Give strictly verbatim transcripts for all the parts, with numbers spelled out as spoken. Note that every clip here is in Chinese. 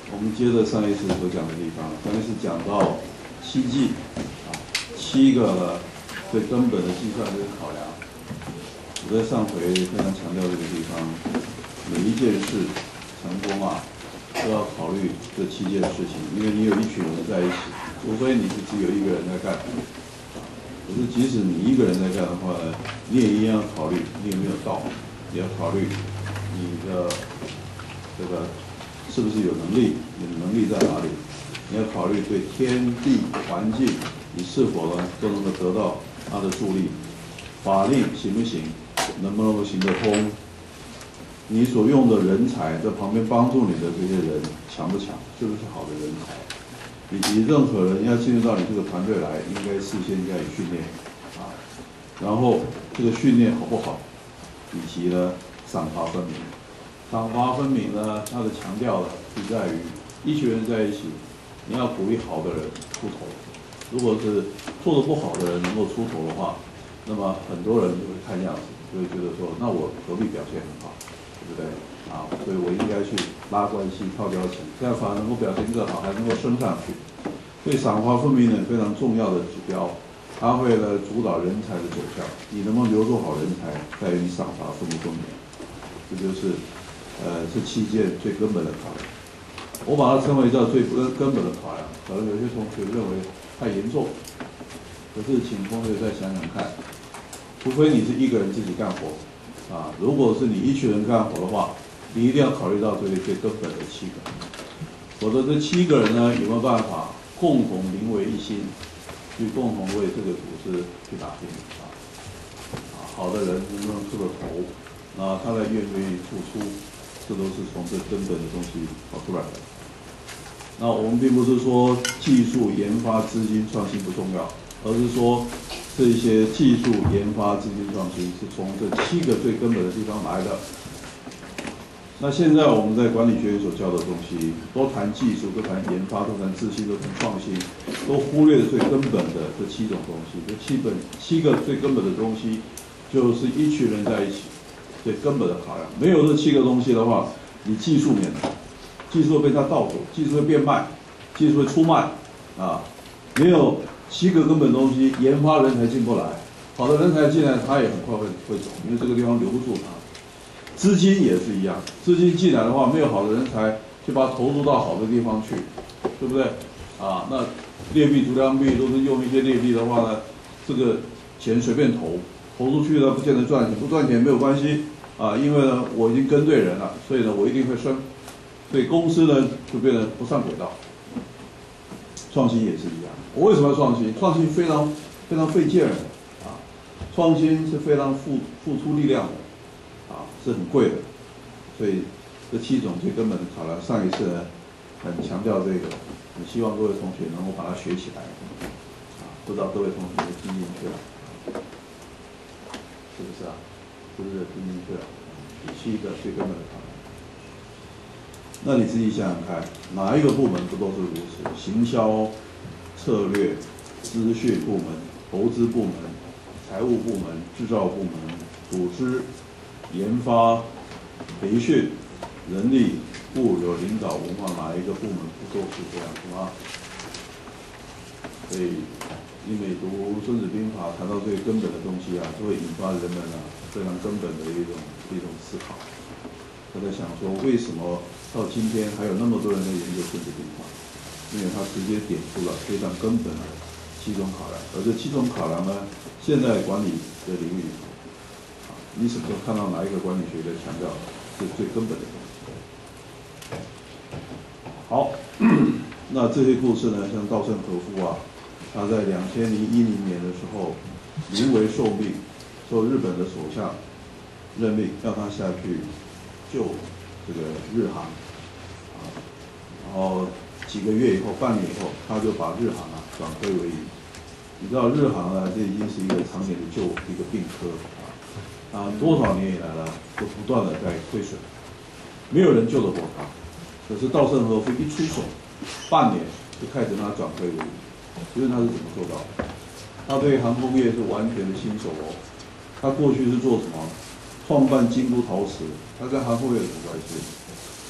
我们接着上一次所讲的地方，上一次讲到七计啊，七个最根本的计算跟考量。我在上回非常强调这个地方，每一件事成功啊，都要考虑这七件事情，因为你有一群人在一起，除非你是只有一个人在干。可是即使你一个人在干的话呢，你也一样要考虑你有没有道，你要考虑你的这个是不是有能力，你的能力在哪里？你要考虑对天地环境，你是否呢都能够得到它的助力？法令行不行？能不能够行得通？你所用的人才在旁边帮助你的这些人强不强？是不是好的人才？以及任何人要进入到你这个团队来，应该事先加以训练啊。然后这个训练好不好？以及呢赏罚分明。赏罚分明呢，它的强调呢是在于一群人在一起，你要鼓励好的人出头。如果是做得不好的人能够出头的话，那么很多人就会看样子，就会觉得说，那我何必表现很好，对不对？啊，所以我应该去拉关系、套交情，这样反而能够表现更好，还能够升上去。所以赏罚分明呢，非常重要的指标，它会呢主导人才的走向。你能不能留住好人才，在于你赏罚分不分明。这就是呃这七件最根本的考量。我把它称为叫最根根本的考量。可能有些同学认为太严重，可是请同学再想想看。除非你是一个人自己干活，啊，如果是你一群人干活的话，你一定要考虑到这个最根本的七个，否则这七个人呢有没有办法共同凝为一心，去共同为这个组织去打拼啊？啊，好的人能不能出了头？那他来愿不愿意付出？这都是从这根本的东西跑出来的。那我们并不是说技术研发、资金创新不重要，而是说。这些技术研发、资金创新是从这七个最根本的地方来的。那现在我们在管理学院所教的东西，都谈技术，都谈研发，都谈自信，都谈创新，都忽略了最根本的这七种东西。这七本七个最根本的东西，就是一群人在一起最根本的考量。没有这七个东西的话，你技术免谈，技术会被他盗走，技术会变卖，技术会出卖啊，没有。七个根本东西，研发人才进不来，好的人才进来，他也很快会会走，因为这个地方留不住他。资金也是一样，资金进来的话，没有好的人才，就把它投入到好的地方去，对不对？啊，那劣币逐良币都是用一些劣币的话呢，这个钱随便投，投出去呢不见得赚钱，不赚钱没有关系啊，因为呢我已经跟对人了，所以呢我一定会升，所以公司呢就变得不上轨道。创新也是一样。我为什么要创新？创新非常非常费劲的啊，创新是非常付付出力量的，啊，是很贵的。所以这七种最根本的考量，上一次呢很强调这个，很希望各位同学能够把它学起来。啊，不知道各位同学听进去了，是不是啊？是不是听进去了？七个最根本的考量。那你自己想想看，哪一个部门不都是如此？行销、策略、资讯部门、投资部门、财务部门、制造部门、组织、研发、培训、人力、物流、领导、文化，哪一个部门不都是这样子吗？所以，你每读《孙子兵法》谈到最根本的东西啊，就会引发人们啊非常根本的一种一种思考。我在想说，为什么到今天还有那么多人在研究《孙子兵法》？因为他直接点出了非常根本的七种考量，而这七种考量呢，现在管理的领域，啊，你什么时候看到哪一个管理学的强调是最根本的东西？好，那这些故事呢，像稻盛和夫啊，他在两千零一零年的时候，临危受命，受日本的首相任命，让他下去救这个日航，啊，然后几个月以后，半年以后，他就把日航啊转亏为盈。你知道日航呢，这已经是一个常年的旧一个病科啊，啊，多少年以来呢，都不断的在亏损，没有人救得活他。可是稻盛和夫一出手，半年就开始让他转亏为盈。请问他是怎么做到的？他对航空业是完全的新手哦。他过去是做什么？创办京都陶瓷，他跟航空业有什么关系？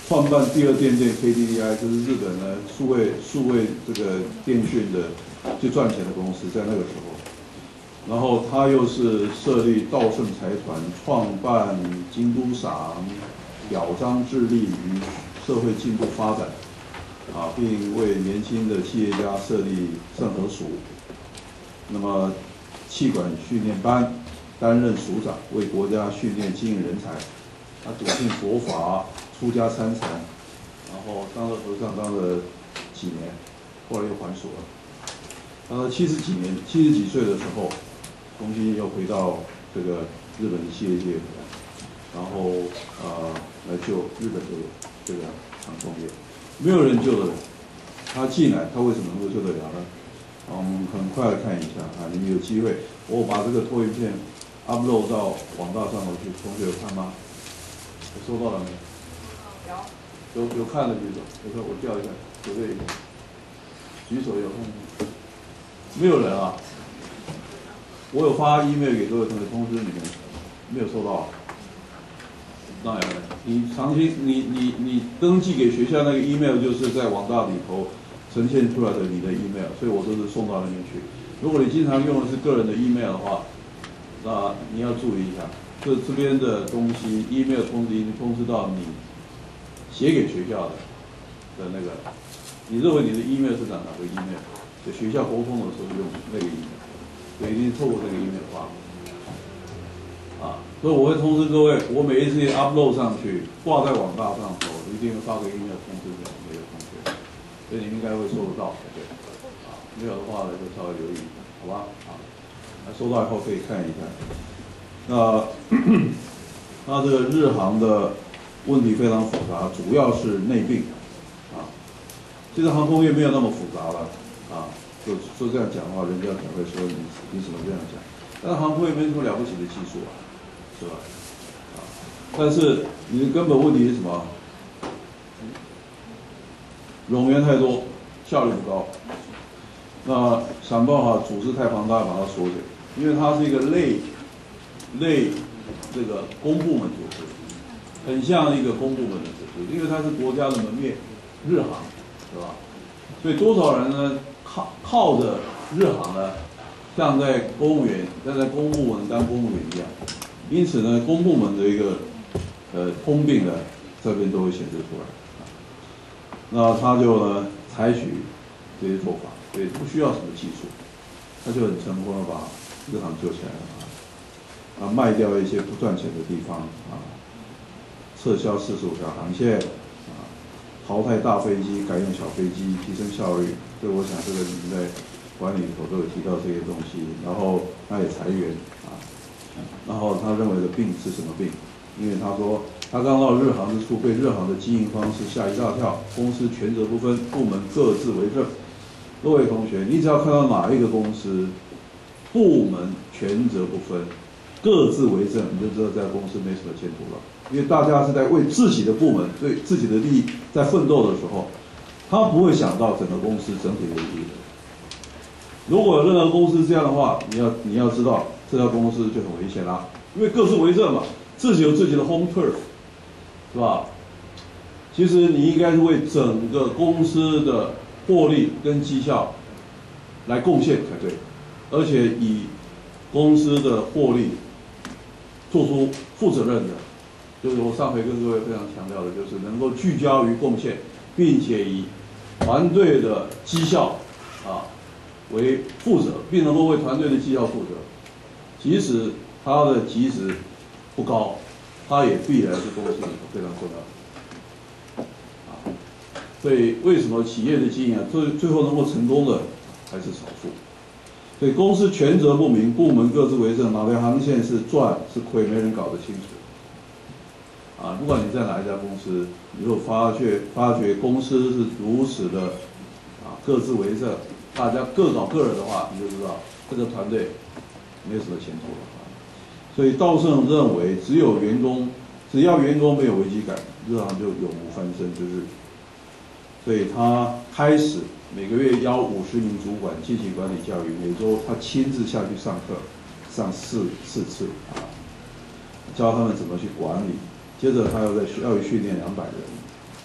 创办第二电电 K D D I， 这是日本呢数位数位这个电讯的最赚钱的公司，在那个时候。然后他又是设立稻盛财团，创办京都赏，表彰致力于社会进步发展，啊，并为年轻的企业家设立盛和署。那么，企管训练班担任署长，为国家训练经营人才。他笃信佛法，出家参禅，然后当了和尚当了几年，后来又还俗了。当他七十几年、七十几岁的时候，重新又回到这个日本的企业界里来，然后呃来救日本的这个航空业。没有人救得了，他进来，他为什么能够救得了呢？我们很快来看一下啊，你们有机会，我把这个投影片 upload 到网大上头去，同学有看吗？我收到了没？有。有有看的举手，有看我叫一下，左边一个，举手有看吗？没有人啊。我有发 email 给各位同学通知你们，没有收到。当然了，你长期你你你登记给学校那个 email 就是在网大里头呈现出来的你的 email， 所以我都是送到那边去。如果你经常用的是个人的 email 的话，那你要注意一下，这这边的东西 email 通知通知到你写给学校的的那个，你认为你的 email 是哪哪个 email？ 在学校沟通的时候用那个 email。对，一定透过这个 email 发，啊，所以我会通知各位，我每一次 upload 上去，挂在网大上头，一定会发个 email 通知给每个同学，所以你应该会收得到，对，啊，没有的话呢，就稍微留意一下，好吧？啊，那收到以后可以看一下。那那这个日航的问题非常复杂，主要是内病，啊，其实航空业没有那么复杂了，啊。就说这样讲的话，人家才会说你凭什么这样讲？但是航空也没什么了不起的技术啊，是吧？啊，但是你的根本问题是什么？冗员太多，效率不高。那想办法组织太庞大，把它缩减，因为它是一个类类这个公部门组织，很像一个公部门的组织，因为它是国家的门面，日航，对吧？所以多少人呢？靠靠着日航呢，像在公务员、像在公部门当公务员一样，因此呢，公部门的一个呃通病呢，这边都会显示出来。那他就呢采取这些做法，所以不需要什么技术，他就很成功的把日航救起来了啊，啊卖掉一些不赚钱的地方啊，撤销四十五条航线啊，淘汰大飞机，改用小飞机，提升效率。这我想这个你们在管理里头都有提到这些东西。然后他也裁员啊，然后他认为的病是什么病？因为他说他刚到日航之初，被日航的经营方式吓一大跳，公司权责不分，部门各自为政。各位同学，你只要看到哪一个公司部门权责不分，各自为政，你就知道这家公司没什么前途了。因为大家是在为自己的部门、对自己的利益在奋斗的时候，他不会想到整个公司整体的利益的。如果任何公司这样的话，你要你要知道这家公司就很危险啦，因为各自为政嘛，自己有自己的 home turf， 是吧？其实你应该是为整个公司的获利跟绩效来贡献才对，而且以公司的获利做出负责任的，就是我上回跟各位非常强调的，就是能够聚焦于贡献，并且以团队的绩效啊为负责，并能够为团队的绩效负责。即使他的级值不高，他也必然是公司里头非常重要的。啊，所以为什么企业的经营啊，最最后能够成功的还是少数？所以公司权责不明，部门各自为政，哪条航线是赚是亏，没人搞得清楚。啊，不管你在哪一家公司，你如果发觉发觉公司是如此的啊各自为政，大家各搞各人的话，你就知道这个团队没有什么前途了啊。所以稻盛认为，只有员工，只要员工没有危机感，日航就永无翻身之日。所以他开始每个月邀五十名主管进行管理教育，每周他亲自下去上课，上四四次啊，教他们怎么去管理。接着他要在要训练两百人，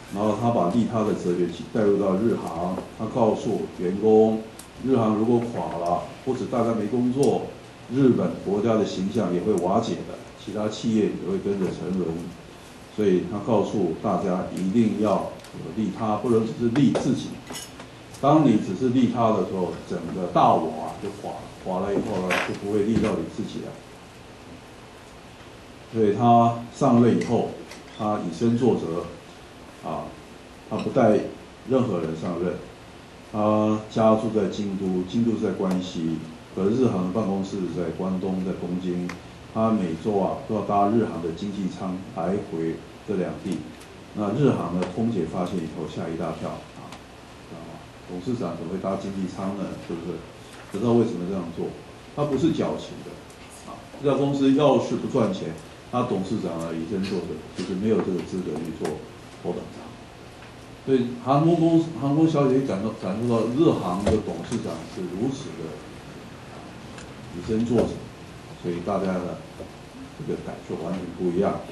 然后他把利他的哲学带入到日航，他告诉员工，日航如果垮了，不止大家没工作，日本国家的形象也会瓦解的，其他企业也会跟着沉沦。所以他告诉大家一定要有利他，不能只是利自己。当你只是利他的时候，整个大我啊就垮了，垮了以后呢，就不会利到你自己了。所以他上任以后，他以身作则，啊，他不带任何人上任，他家住在京都，京都是在关西，可是日航的办公室在关东，在东京，他每周啊都要搭日航的经济舱来回这两地。那日航的空姐发现以后吓一大跳啊，啊，董事长怎么会搭经济舱呢？是不是？不知道为什么这样做，他不是矫情的啊。这家公司要是不赚钱，他董事长啊以身作则，就是没有这个资格去做头等舱。所以航空公司、航空小姐感到感受到日航的董事长是如此的以身作则，所以大家的这个感受完全不一样。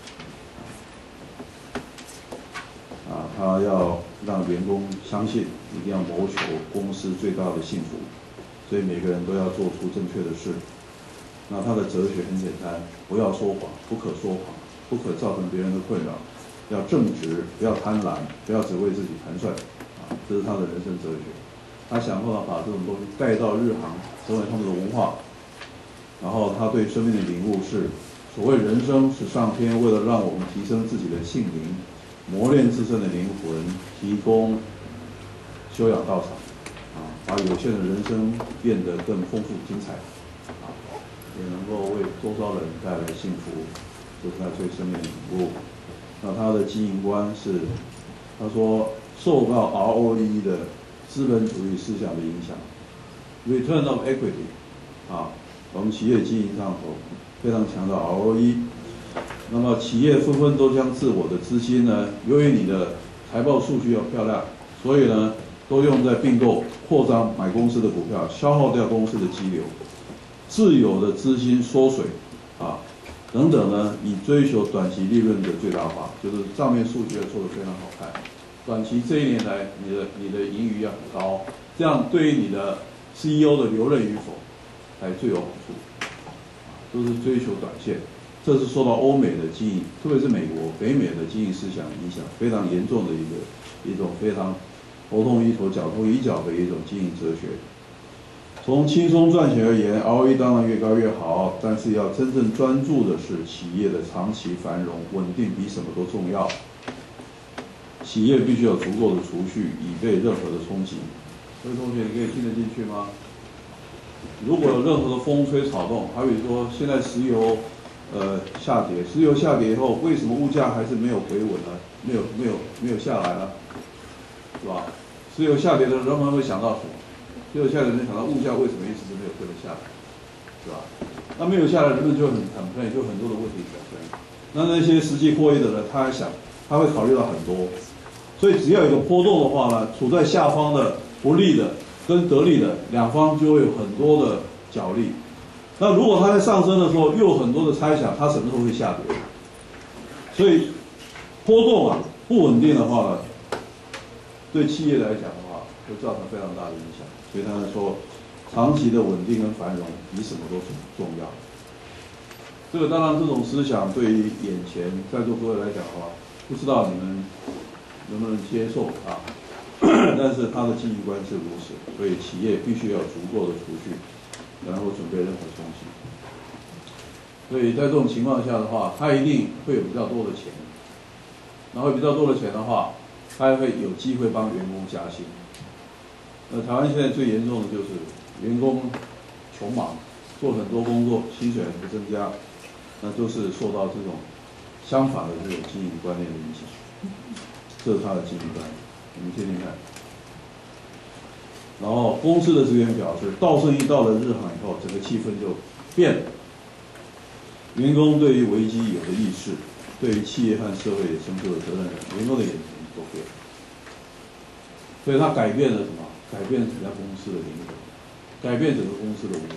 啊，他要让员工相信，一定要谋求公司最大的幸福，所以每个人都要做出正确的事。那他的哲学很简单，不要说谎，不可说谎，不可造成别人的困扰，要正直，不要贪婪，不要只为自己盘算，啊，这是他的人生哲学。他想办法把这种东西带到日航，成为他们的文化。然后他对生命的领悟是，所谓人生是上天为了让我们提升自己的性灵，磨练自身的灵魂，提供修养道场，啊，把有限的人生变得更丰富精彩，啊，也能够为周遭人带来幸福，这是他对生命的领悟。那他的经营观是，他说受到 R O E 的资本主义思想的影响 ，Return of Equity， 啊，我们企业经营上头非常强调 R O E。那么企业纷纷都将自我的资金呢，由于你的财报数据要漂亮，所以呢都用在并购、扩张、买公司的股票，消耗掉公司的激流，自有的资金缩水，啊，等等呢，以追求短期利润的最大化，就是账面数据要做得非常好看，短期这一年来你的你的盈余要很高，这样对于你的 C E O 的留任与否才最有好处，都是追求短线。这是受到欧美的经营，特别是美国、北美的经营思想影响非常严重的一个一种非常头痛医头、脚痛医脚的一种经营哲学。从轻松赚钱而言 ，R O E 当然越高越好，但是要真正专注的是企业的长期繁荣、稳定，比什么都重要。企业必须有足够的储蓄，以备任何的冲击。各位同学，你可以听得进去吗？如果有任何的风吹草动，好比说现在石油。呃，下跌，石油下跌以后，为什么物价还是没有回稳呢？没有，没有，没有下来呢？是吧？石油下跌的时候，人们会想到什么？石油下跌，人想到物价为什么一直都没有跟着下来，是吧？那没有下来，人们就很很累，就很多的问题产生。那那些实际获益的人，他还想，他会考虑到很多，所以只要有个波动的话呢，处在下方的不利的跟得利的两方就会有很多的角力。那如果它在上升的时候，又有很多的猜想，它什么时候会下跌？所以波动啊不稳定的话呢，对企业来讲的话，会造成非常大的影响。所以他说，长期的稳定跟繁荣比什么都重要。这个当然，这种思想对于眼前在座各位来讲的话，不知道你们能不能接受啊？但是他的经营观是如此，所以企业必须要有足够的储蓄。然后准备任何冲击，所以在这种情况下的话，他一定会有比较多的钱，然后比较多的钱的话，他还会有机会帮员工加薪。呃，台湾现在最严重的就是员工穷忙，做很多工作，薪水不增加，那都是受到这种相反的这种经营观念的影响。这是他的经营观，你们听听看。然后公司的职员表示，稻盛一到了日航以后，整个气氛就变了。员工对于危机有了意识，对于企业和社会也伸出了责任感，员工的眼神都变了。所以他改变了什么？改变整家公司的灵魂，改变整个公司的文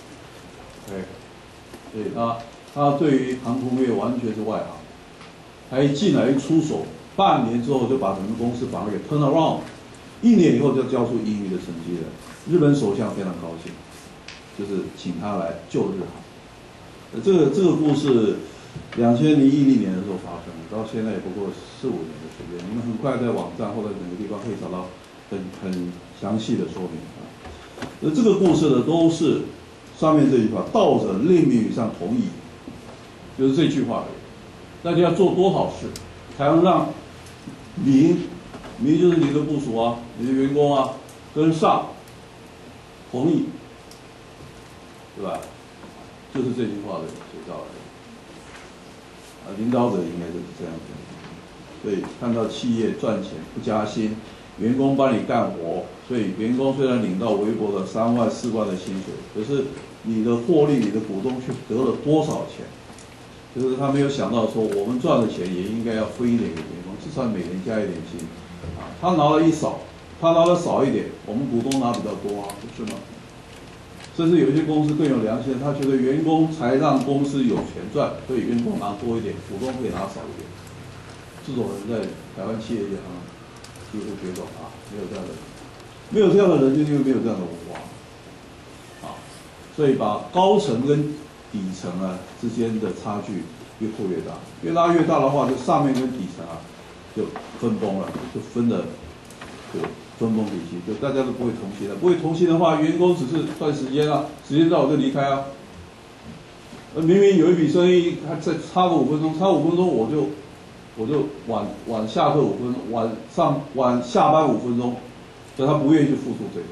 化。OK，所以他他对于航空业完全是外行， 他一进来一出手，半年之后就把整个公司把它给 turn around， 一年以后就交出盈余的成绩了。日本首相非常高兴，就是请他来救日航。这个这个故事，两千零一零年的时候发生的，到现在也不过四五年的时间。你们很快在网站或者哪个地方可以找到很很详细的说明啊。那这个故事呢，都是上面这句话：道者令命于上同矣，就是这句话而已。那你要做多少事，才能让民，民就是你的部属啊，你的员工啊，跟上同意，对吧？就是这句话的写照而已。啊，领导者应该就是这样子。所以看到企业赚钱不加薪，员工帮你干活，所以员工虽然领到微薄的三万四万的薪水，可是你的获利，你的股东却得了多少钱？就是他没有想到说，我们赚的钱也应该要分一点给员工，至少每年加一点薪。啊，他拿了一少，他拿的少一点，我们股东拿比较多啊，不是吗？甚至有一些公司更有良心，他觉得员工才让公司有钱赚，所以员工拿多一点，股东可以拿少一点。这种人在台湾企业界啊几乎绝种啊，没有这样的人，没有这样的人，就因为没有这样的文化啊，所以把高层跟底层啊之间的差距越扩越大，越拉越大的话，就上面跟底层啊就分崩了，就分的就分崩离析，就大家都不会同心了。不会同心的话，员工只是算时间啊，时间到我就离开啊。呃，明明有一笔生意，他再差个五分钟，差五分钟我就我就晚晚下课五分钟，晚上晚下班五分钟，所以他不愿意去付出这个。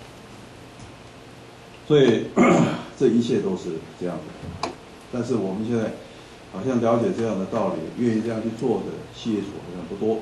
所以这一切都是这样的。但是我们现在好像了解这样的道理，愿意这样去做的企业主好像不多。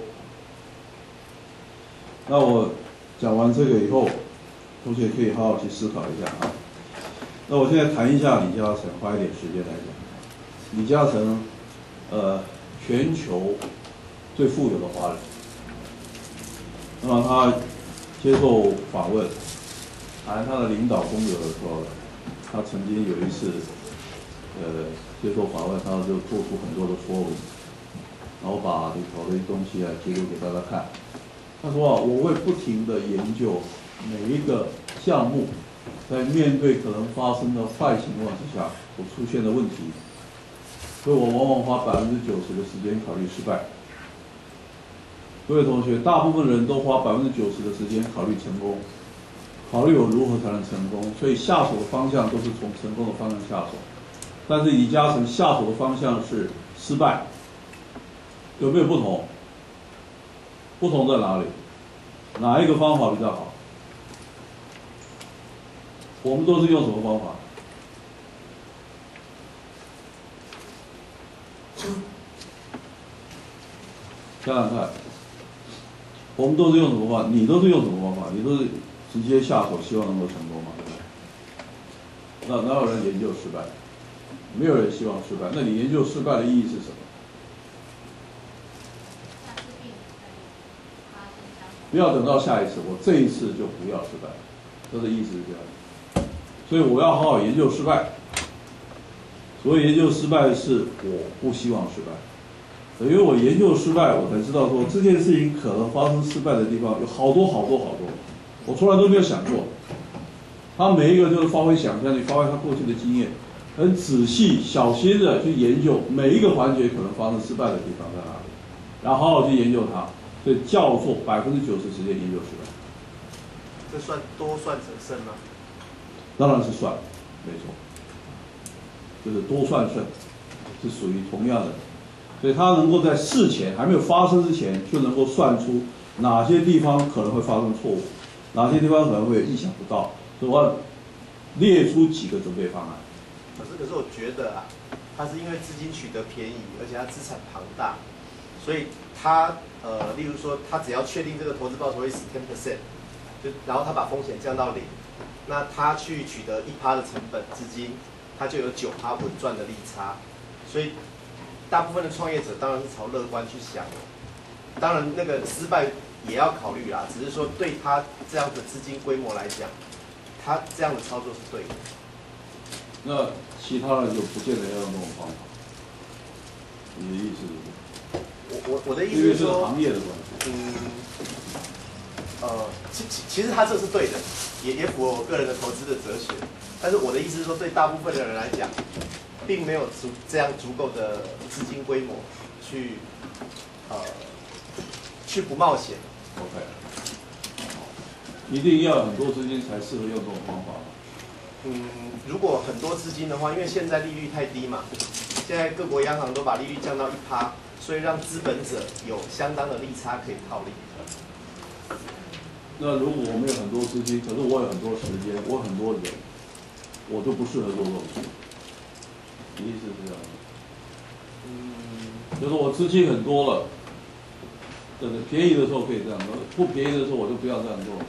那我讲完这个以后，同学可以好好去思考一下啊。那我现在谈一下李嘉诚，花一点时间来讲。李嘉诚，呃，全球最富有的华人。那么他接受访问，谈他的领导风格的时候，他曾经有一次，呃，接受访问，他就做出很多的说明，然后把里头的东西啊记录给大家看。他说啊，我会不停地研究每一个项目，在面对可能发生的坏情况之下所出现的问题，所以我往往花百分之九十的时间考虑失败。各位同学，大部分人都花百分之九十的时间考虑成功，考虑我如何才能成功，所以下手的方向都是从成功的方向下手。但是李嘉诚下手的方向是失败，有没有不同？不同在哪里？哪一个方法比较好？我们都是用什么方法？想想看，我们都是用什么方法？你都是用什么方法？你都是直接下手，希望能够成功嘛，对不对？那哪有人研究失败？没有人希望失败。那你研究失败的意义是什么？不要等到下一次，我这一次就不要失败，这个意思是这样。所以我要好好研究失败。所以研究失败是我不希望失败，因为我研究失败，我才知道说这件事情可能发生失败的地方有好多好多好多，我从来都没有想过。他每一个就是发挥想象力，发挥他过去的经验，很仔细、小心的去研究每一个环节可能发生失败的地方在哪里，然后好好去研究它。所以叫做百分之九十时间研究失败。 这算多算者胜吗？ 当然是算，没错，就是多算胜，是属于同样的。所以他能够在事前还没有发生之前，就能够算出哪些地方可能会发生错误，哪些地方可能会意想不到，所以我要列出几个准备方案。 可是，可是我觉得啊，他是因为资金取得便宜，而且他资产庞大，所以他呃，例如说，他只要确定这个投资报酬会是 ten percent， 就然后他把风险降到零，那他去取得一趴的成本资金，他就有九趴稳赚的利差，所以大部分的创业者当然是朝乐观去想，当然那个失败也要考虑啦，只是说对他这样的资金规模来讲，他这样的操作是对的。 那其他人就不见得要用这种方法，你的意思是什么？ 我我的意因为这个思是说， 行业的关系。 嗯，呃，其其其实他这是对的，也也符合我个人的投资的哲学。但是我的意思是说，对大部分的人来讲，并没有足这样足够的资金规模去呃去不冒险。 OK， 一定要有很多资金才适合用这种方法。 嗯，如果很多资金的话，因为现在利率太低嘛，现在各国央行都把利率降到一趴，所以让资本者有相当的利差可以套利。 那如果我们有很多资金，可是我有很多时间，我有很多人，我就不适合做这种事。你意思是这样？嗯，就是我资金很多了，等着便宜的时候可以这样做，不便宜的时候我就不要这样做。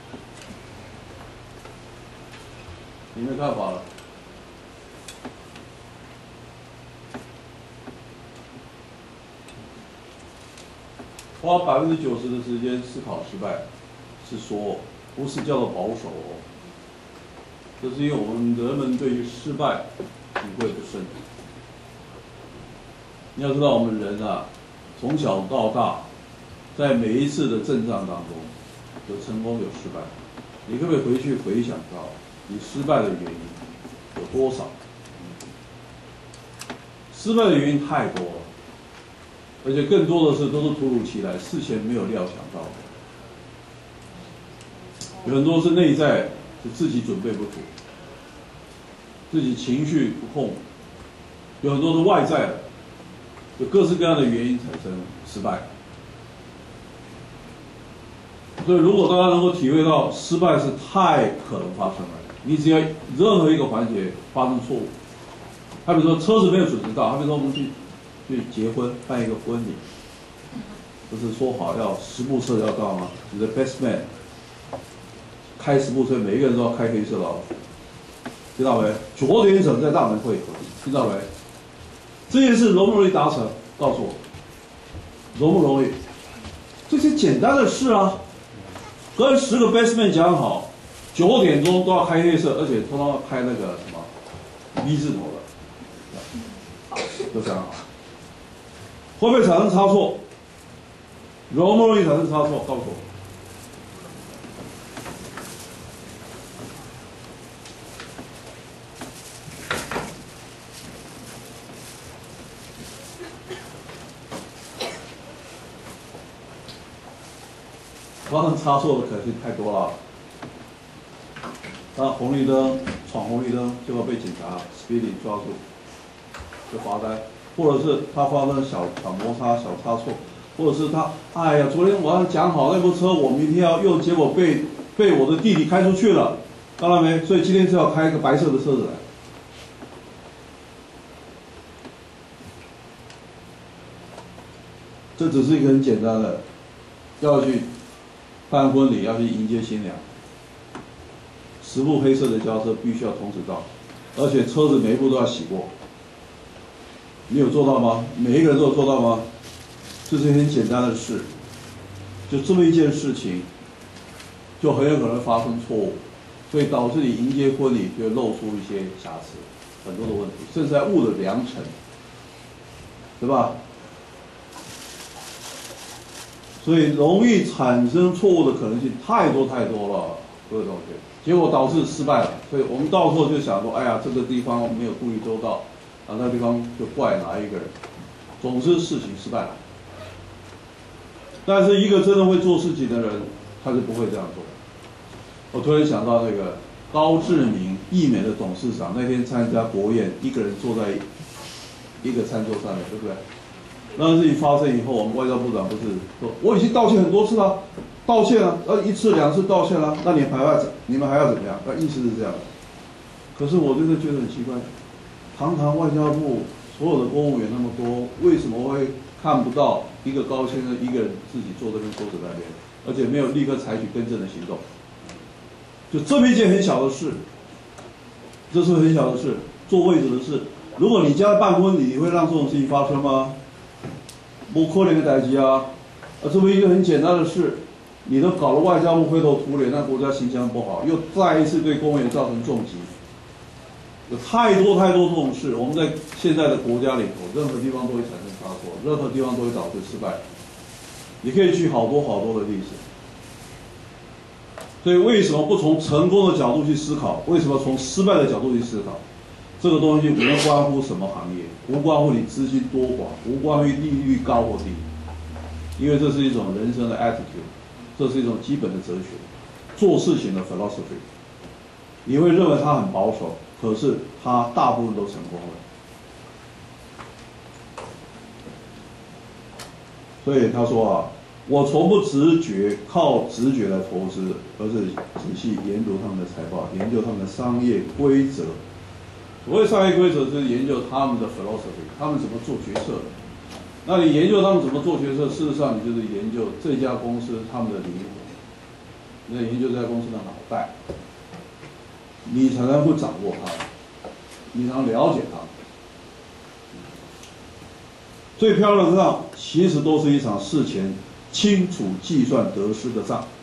你没看法了？花百分之九十的时间思考失败，是说不是叫做保守哦，这是因为我们人们对于失败体会不深。你要知道，我们人啊，从小到大，在每一次的阵仗当中，有成功有失败。你可不可以回去回想到你失败的原因有多少？失败的原因太多了。而且更多的是都是突如其来，事前没有料想到的。有很多是内在，是自己准备不足，自己情绪不控；有很多是外在的，有各式各样的原因产生失败。所以，如果大家能够体会到失败是太可能发生了，你只要任何一个环节发生错误，他比如说车子没有准时到，他比如说我们去。去结婚办一个婚礼，不是说好要十部车要到吗？你的 best man 开十部车，每一个人都要开黑色老鼠，听到没？九点整在大门会合，听到没？这件事容不容易达成？告诉我，容不容易？这些简单的事啊，跟十个 best man 讲好，九点钟都要开黑色，而且通常要开那个什么 V 字头的，都讲好。会不会产生差错？容不容易产生差错？告诉我。发生差错的可能性太多了。那红绿灯闯红绿灯，结果被警察 speeding 抓住，就罚单。或者是他发生小小摩擦、小差错，或者是他，哎呀，昨天晚上讲好那部车我明天要用，结果被被我的弟弟开出去了，看到没？所以今天就要开一个白色的车子来。这只是一个很简单的，要去办婚礼，要去迎接新娘，十部黑色的轿车必须要同时到，而且车子每一部都要洗过。你有做到吗？每一个人都有做到吗？这是很简单的事，就这么一件事情，就很有可能发生错误，所以导致你迎接婚礼就会露出一些瑕疵，很多的问题，甚至还误了良辰，对吧？所以容易产生错误的可能性太多太多了，各位同学，结果导致失败了。所以我们到时候就想说，哎呀，这个地方没有顾虑周到。啊，那地方就怪哪一个人，总之事情失败了。但是一个真的会做事情的人，他是不会这样做。我突然想到那个高志明，易美的董事长，那天参加国宴，一个人坐在一个餐桌上面，对不对？那事情发生以后，我们外交部长不是说，我已经道歉很多次了，道歉了，呃，一次两次道歉了，那你还要你们还要怎么样？那意思是这样的。可是我真的觉得很奇怪。堂堂外交部所有的公务员那么多，为什么会看不到一个高先生一个人自己坐在那桌子那边，而且没有立刻采取更正的行动？就这么一件很小的事，这是很小的事，坐位置的事。如果你家办婚礼，你会让这种事情发生吗？不可能的代志啊！啊，这么一个很简单的事，你都搞了外交部灰头土脸，那国家形象不好，又再一次对公务员造成重击。 有太多太多这种事，我们在现在的国家里头，任何地方都会产生差错，任何地方都会导致失败。你可以举好多好多的例子。所以为什么不从成功的角度去思考？为什么从失败的角度去思考？这个东西无关乎什么行业，无关乎你资金多寡，无关乎利率高或低，因为这是一种人生的 attitude， 这是一种基本的哲学，做事情的 philosophy。你会认为他很保守，可是他大部分都成功了。所以他说啊，我从不直觉靠直觉来投资，而是仔细研读他们的财报，研究他们的商业规则。所谓商业规则，就是研究他们的 philosophy， 他们怎么做决策的。那你研究他们怎么做决策，事实上你就是研究这家公司他们的灵魂，你在研究这家公司的脑袋，你才能会掌握它，你才能了解它。最漂亮的仗，其实都是一场事前清楚计算得失的仗。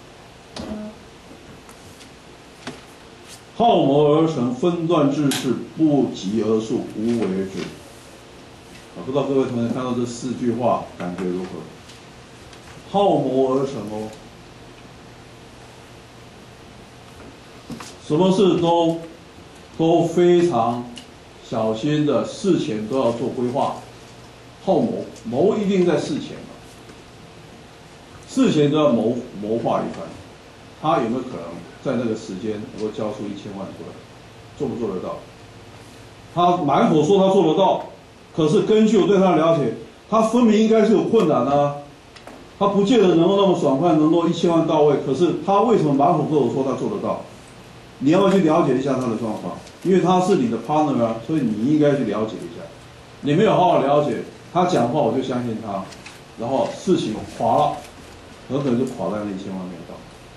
好谋而成，分段治事，不疾而速，无为而治。啊，不知道各位同学看到这四句话感觉如何？好谋而成哦，什么事都都非常小心的，事前都要做规划。好谋，谋一定在事前嘛，事前都要谋谋划一番，他有没有可能在那个时间能够交出一千万出来？做不做得到？他满口说他做得到，可是根据我对他的了解，他分明应该是有困难啊。他不见得能够那么爽快，能够一千万到位。可是他为什么满口跟我说他做得到？你要不要去了解一下他的状况？因为他是你的 partner 啊，所以你应该去了解一下。你没有好好了解，他讲话我就相信他，然后事情垮了，很可能就垮在那一千万没有到。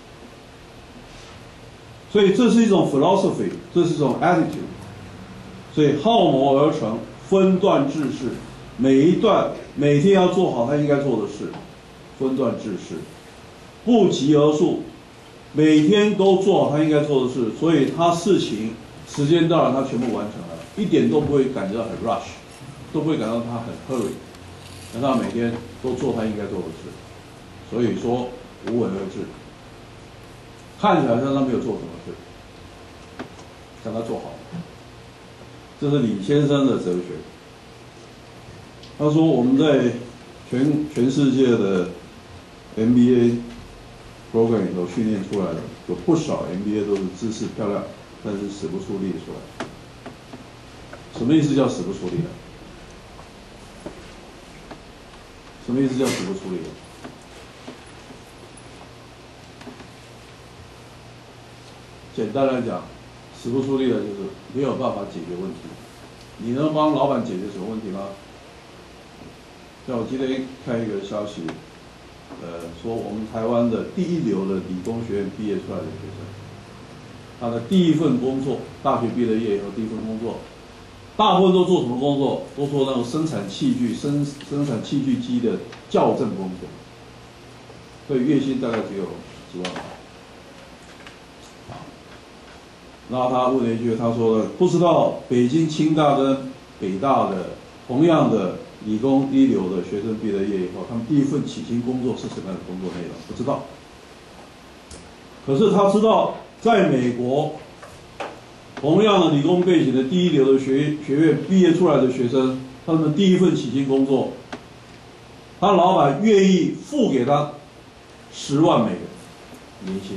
所以这是一种 philosophy， 这是一种 attitude。所以好谋而成，分段治事，每一段每天要做好他应该做的事，分段治事，不疾而速，每天都做好他应该做的事，所以他事情时间到了他全部完成了，一点都不会感觉到很 rush， 都不会感到他很 hurry， 让他每天都做他应该做的事，所以说无为而治。看起来像他没有做什么事，让他做好。这是李先生的哲学。他说我们在全全世界的 M B A program 里头训练出来的，有不少 M B A 都是知识漂亮，但是使不出力出来。什么意思叫使不出力呢？什么意思叫使不出力呢？简单来讲，使不出力的就是没有办法解决问题。你能帮老板解决什么问题吗？像我今天看一个消息，呃，说我们台湾的第一流的理工学院毕业出来的学生，他的第一份工作，大学毕了业以后第一份工作，大部分都做什么工作？都做那种生产器具、生生产器具机的校正工作，所以月薪大概只有几万块。然后他问了一句，他说不知道北京清大跟北大的同样的理工一流的学生毕了业以后，他们第一份起薪工作是什么样的工作内容？不知道。可是他知道，在美国，同样的理工背景的第一流的学学院毕业出来的学生，他们第一份起薪工作，他老板愿意付给他十万美元年薪。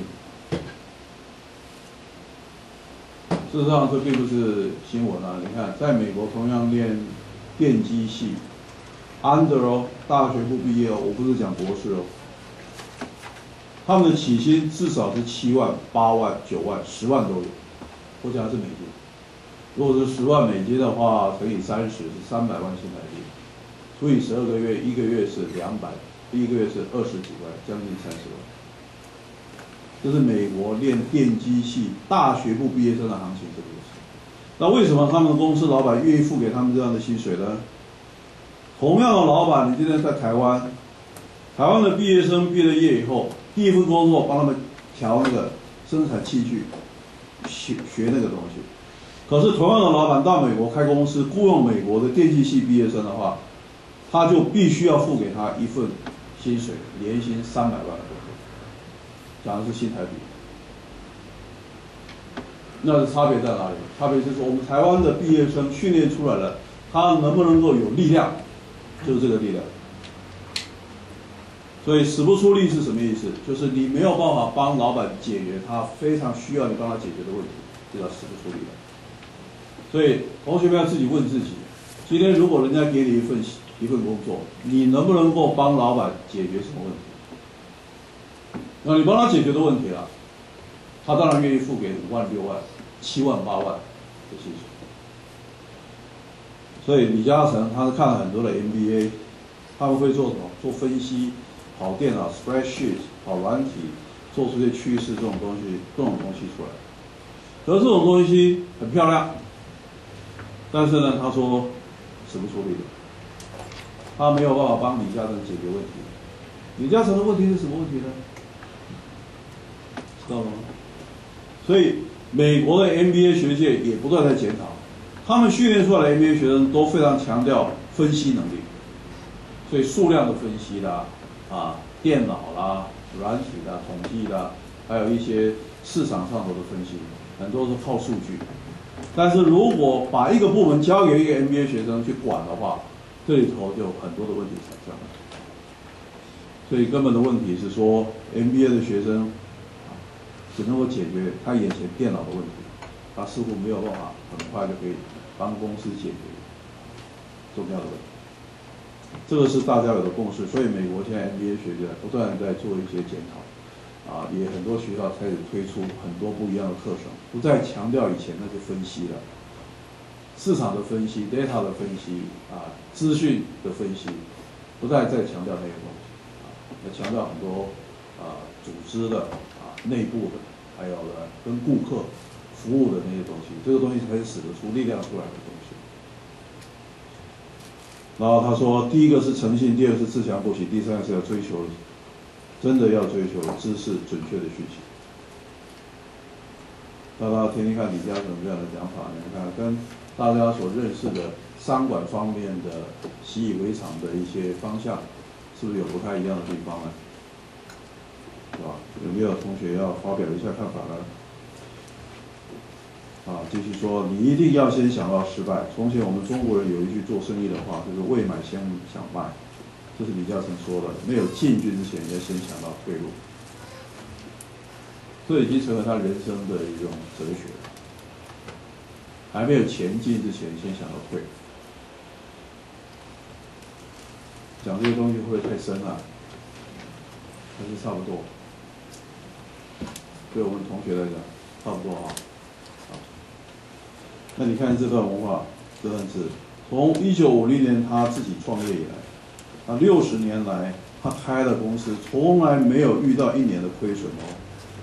事实上，这并不是新闻啊！你看，在美国同样练电机系 ，under 哦，大学部毕业哦，我不是讲博士哦，他们的起薪至少是七万、八万、九万、十万都有。我讲的是美金。如果是十万美金的话，乘以三十是三百万新台币，除以十二个月，一个月是两百，一个月是二十几万，将近三十万。这是美国练电机系大学部毕业生的行情，这个意思。那为什么他们的公司老板愿意付给他们这样的薪水呢？同样的老板，你今天在台湾，台湾的毕业生毕了业以后，第一份工作帮他们调那个生产器具，学学那个东西。 可是同样的老板到美国开公司，雇佣美国的电机系毕业生的话，他就必须要付给他一份薪水，年薪三百万的工作，讲的是新台币。那是差别在哪里？差别是说，我们台湾的毕业生训练出来了，他能不能够有力量，就是这个力量。所以使不出力是什么意思？就是你没有办法帮老板解决他非常需要你帮他解决的问题，这叫使不出力的。所以同学们要自己问自己：今天如果人家给你一份一份工作，你能不能够帮老板解决什么问题？那你帮他解决的问题啊，他当然愿意付给五万、六万、七万、八万的薪水。所以李嘉诚他是看了很多的 M B A， 他们会做什么？做分析。跑电脑 spreadsheet 跑软体，做出些趋势这种东西，各种东西出来。可是这种东西很漂亮，但是呢，他说使不出力的，他没有办法帮李嘉诚解决问题。李嘉诚的问题是什么问题呢？知道了吗？所以美国的 M B A 学界也不断在检讨，他们训练出来的 M B A 学生都非常强调分析能力，所以数量的分析啦。啊，电脑啦、软体啦、统计啦，还有一些市场上头的分析，很多是靠数据。但是如果把一个部门交给一个 M B A 学生去管的话，这里头就有很多的问题产生了。所以根本的问题是说 ，M B A 的学生只能够解决他眼前电脑的问题，他似乎没有办法很快就可以帮公司解决重要的问题。这个是大家有的共识，所以美国现在 M B A 学界不断在做一些检讨，啊，也很多学校开始推出很多不一样的课程，不再强调以前那些分析了，市场的分析、data 的分析啊，资讯的分析，不再再强调那些东西，啊，要强调很多啊组织的啊内部的，还有呢跟顾客服务的那些东西，这个东西才是使得出力量出来的东西。然后他说，第一个是诚信，第二个是自强不息，第三个是要追求，真的要追求知识准确的讯息。大家听听看李嘉诚这样的讲法，你看跟大家所认识的商管方面的习以为常的一些方向，是不是有不太一样的地方呢？是吧？有没有同学要发表一下看法呢？啊，继续说，你一定要先想到失败。从前我们中国人有一句做生意的话，就是未买先想卖，这是李嘉诚说的。没有进军之前，要先想到退路。这已经成了他人生的一种哲学。还没有前进之前，先想到退。讲这些东西会不会太深了？还是差不多？对我们同学来讲，差不多啊。那你看这段文化，这段字，从一九五零年他自己创业以来，他六十年来他开的公司从来没有遇到一年的亏损哦，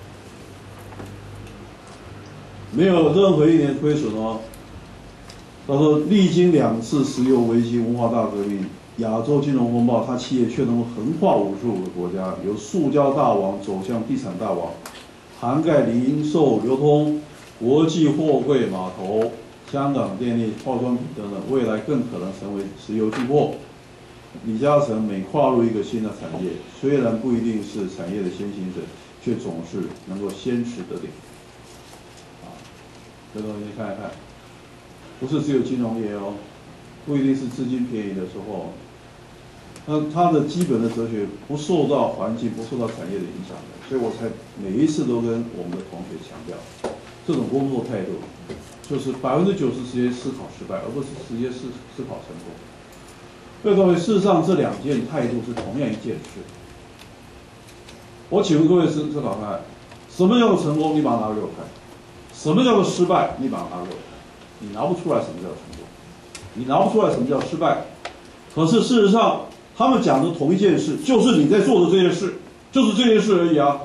没有任何一年亏损哦。他说，历经两次石油危机、文化大革命、亚洲金融风暴，他企业却能够横跨五十五个国家，由塑胶大王走向地产大王，涵盖零售、流通、国际货柜码头、香港电力、化妆品等等，未来更可能成为石油进货。李嘉诚每跨入一个新的产业，虽然不一定是产业的先行者，却总是能够先驰得领。啊，这东西看一看，不是只有金融业哦，不一定是资金便宜的时候。那他的基本的哲学不受到环境、不受到产业的影响的，所以我才每一次都跟我们的同学强调。这种工作态度，就是百分之九十时间思考失败，而不是直接思思考成功。所以各位，事实上这两件态度是同样一件事。我请问各位思思考看，什么叫做成功？你把它拿给我看。什么叫做失败？你把它拿给我看。你拿不出来什么叫成功，你拿不出来什么叫失败。可是事实上，他们讲的同一件事，就是你在做的这件事，就是这件事而已啊。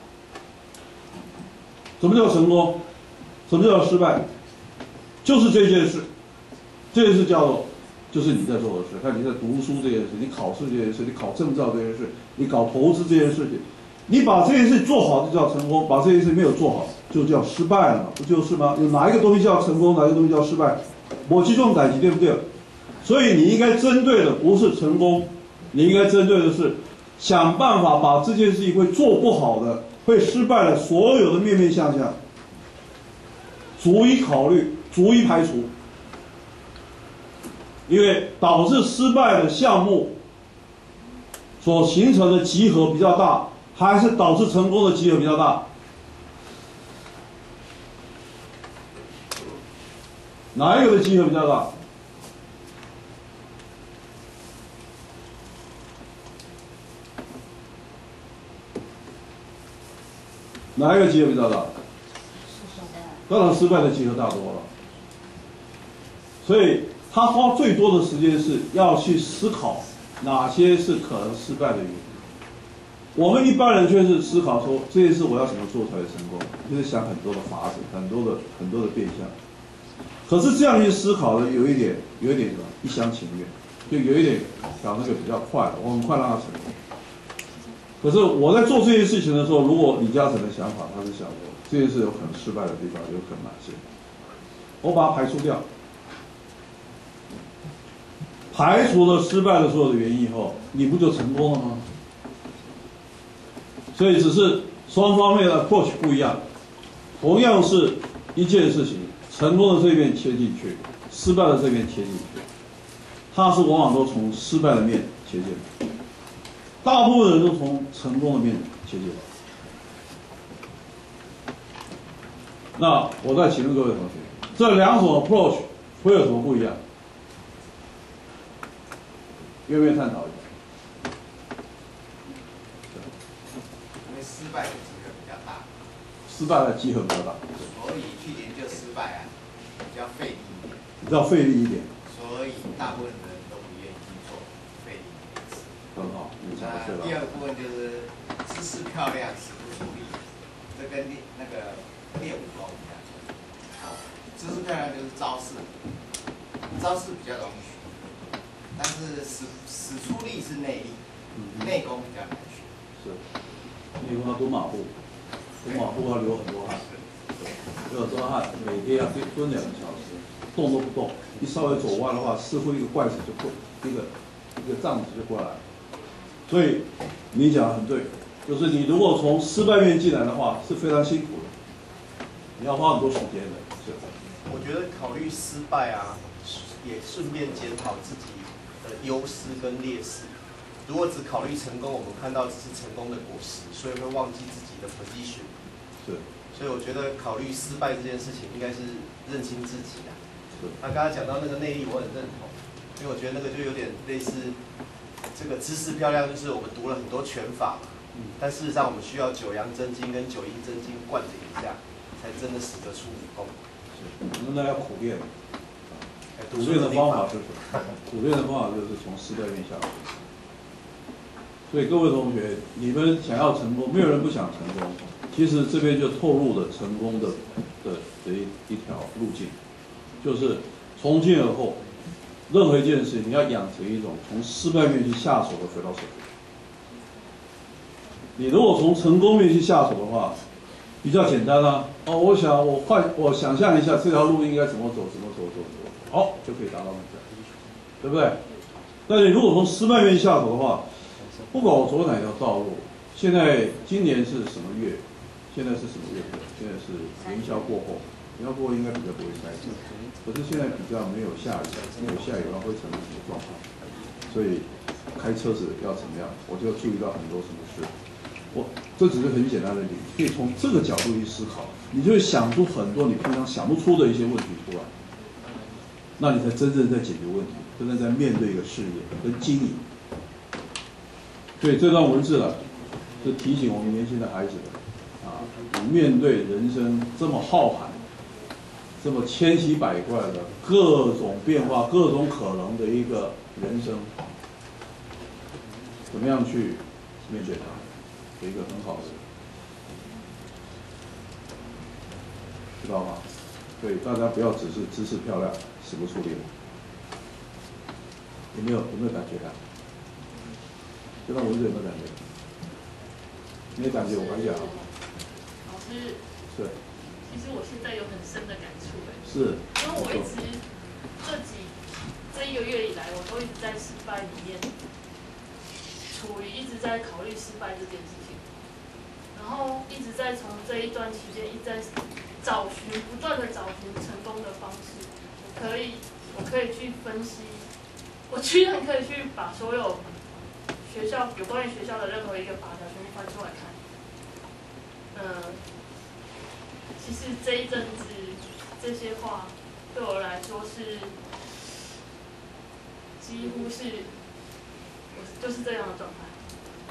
什么叫成功？什么叫失败？就是这件事，这件事叫做，就是你在做的事。看你在读书这件事，你考试这件事，你考证照这件事，你搞投资这件事情， 你把这件事做好就叫成功，把这件事没有做好就叫失败了嘛，不就是吗？有哪一个东西叫成功，哪一个东西叫失败？我击中打击，对不对？所以你应该针对的不是成功，你应该针对的是想办法把这件事情会做不好的、会失败的所有的面面相向，逐一考虑，逐一排除。因为导致失败的项目所形成的集合比较大，还是导致成功的集合比较大？哪一个的集合比较大？哪一个集合比较大？当然失败的集合大多了。所以他花最多的时间是要去思考哪些是可能失败的原因。我们一般人却是思考说这件事我要怎么做才会成功，就是想很多的法子，很多的很多的变相。可是这样去思考的有一点有一点什么一厢情愿，就有一点想那个比较快的，我很快让它成功。可是我在做这件事情的时候，如果李嘉诚的想法，他是想说这件事有可能失败的地方有可能哪些，我把它排除掉。排除了失败的所有的原因以后，你不就成功了吗？所以只是双方面的 approach 不一样，同样是一件事情，成功的这边切进去，失败的这边切进去，它是往往都从失败的面切进来，大部分人都从成功的面切进来。那我再请问各位同学，这两种 approach 会有什么不一样？愿不愿意探讨一下？ 因为失败的机会比较大， 失败的机会比较大， 所以去研究失败啊，比较费力一点。 比较费力一点。 所以大部分人都不愿意去做费力的事。 很好，你讲的对了。 第二个部分就是姿势漂亮，使不出力，这跟练那个练武功一样。姿势漂亮就是招式，招式比较容易学。但是使使出力是内力，内功比较难学。 是，内功要蹲马步，蹲马步要流很多汗，流很多汗，每天要蹲蹲两个小时，动都不动，一稍微走弯的话，似乎一个怪子就过，一个一个杖子就过来了。所以你讲的很对，就是你如果从失败面进来的话，是非常辛苦的，你要花很多时间的。是。 我觉得考虑失败啊，也顺便检讨自己的优势跟劣势。如果只考虑成功，我们看到只是成功的果实，所以会忘记自己的 position。 是。 所以我觉得考虑失败这件事情，应该是认清自己啊。 是。 那刚才讲到那个内力，我很认同，因为我觉得那个就有点类似这个姿势漂亮，就是我们读了很多拳法嘛，嗯、但事实上我们需要九阳真经跟九阴真经灌顶一下，才真的使得出武功。 那要苦练，苦练的方法是什么？苦练的方法就是从失败面下手。所以各位同学，你们想要成功，没有人不想成功。其实这边就透露了成功的的的一一条路径，就是从今而后，任何一件事你要养成一种从失败面去下手的 philosophy。你如果从成功面去下手的话，比较简单啊，哦，我想我换我想象一下这条路应该怎么走，怎么走，怎么走，好就可以达到目标，对不对？但你如果从失败面下手的话，不管我走哪条道路，现在今年是什么月？现在是什么月份？现在是元宵过后，元宵过后应该比较不会塞车，可是现在比较没有下雨，没有下雨的话会成为什么状况？所以开车子要怎么样，我就注意到很多什么事。我这只是很简单的例子，可以从这个角度去思考，你就会想出很多你平常想不出的一些问题出来，那你才真正在解决问题，真正在面对一个事业跟经营。所以这段文字呢，是提醒我们年轻的孩子的啊，你面对人生这么浩瀚、这么千奇百怪的各种变化、各种可能的一个人生，怎么样去面对它？有一个很好的，知道吗？所以大家不要只是姿势漂亮，使不出力。有没有有没有感觉到？这段文字有没有感觉？ 你的感觉我来讲。 老师， 是。 其实我现在有很深的感触哎。 是。 因为我一直这几这一个月以来，我都一直在失败里面，处于一直在考虑失败这件事情，然后一直在从这一段期间一直在找寻，不断的找寻成功的方式。我可以，我可以去分析，我居然可以去把所有学校有关于学校的任何一个法条全部翻出来看。呃，其实这一阵子这些话对我来说是几乎是我就是这样的状态，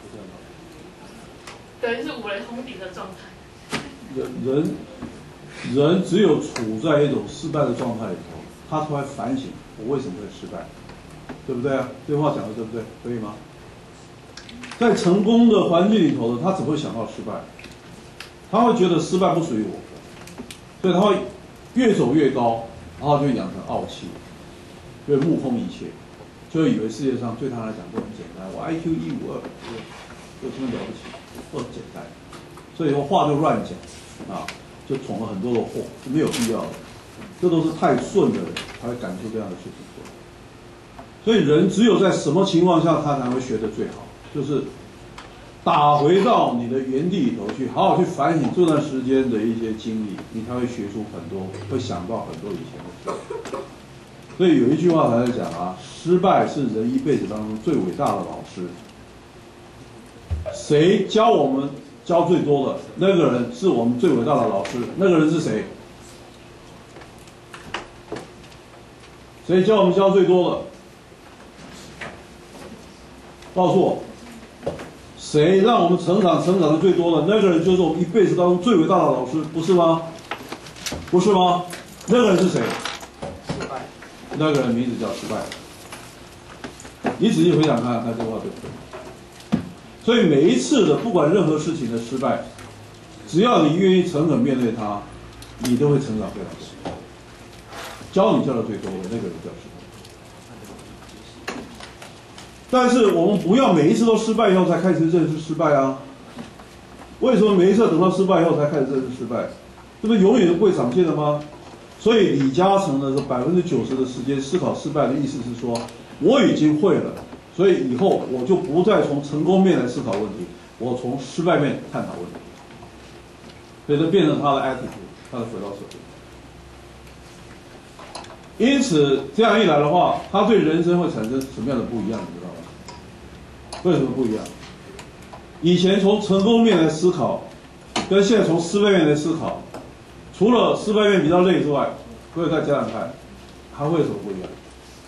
对，是五雷轰顶的状态。 人人人只有处在一种失败的状态里头，他才会反省我为什么会失败，对不对啊？这句话讲的对不对？可以吗？在成功的环境里头呢，他只会想到失败，他会觉得失败不属于我，所以他会越走越高，然后就养成傲气，就会目空一切，就会以为世界上对他来讲都很简单，我 I Q 一五二，有什么了不起，都很简单，所以说话就乱讲啊，就闯了很多的祸，是没有必要的，这都是太顺的人才会敢做这样的事情做。所以人只有在什么情况下他才会学得最好，就是打回到你的原地里头去，好好去反省这段时间的一些经历，你才会学出很多，会想到很多以前的事。所以有一句话才在讲啊，失败是人一辈子当中最伟大的老师。谁教我们教最多的那个人是我们最伟大的老师，那个人是谁？谁教我们教最多的？告诉我，谁让我们成长成长的最多的那个人，就是我们一辈子当中最伟大的老师，不是吗？不是吗？那个人是谁？ 失败。 那个人名字叫失败。你仔细回想看看这句话对不对？所以每一次的不管任何事情的失败，只要你愿意诚恳面对它，你都会成长非常多。教你教的最多的那个人叫失败。但是我们不要每一次都失败以后才开始认识失败啊！为什么每一次等到失败以后才开始认识失败？这不是永远都不会长进的吗？所以李嘉诚呢，百分之九十的时间思考失败的意思是说，我已经会了，所以以后我就不再从成功面来思考问题，我从失败面探讨问题。所以这变成他的 attitude， 他的 philosophy。因此这样一来的话，他对人生会产生什么样的不一样？你知道吗？为什么不一样？以前从成功面来思考，跟现在从失败面来思考，除了失败面比较累之外，各位再想想看，还会有什么不一样？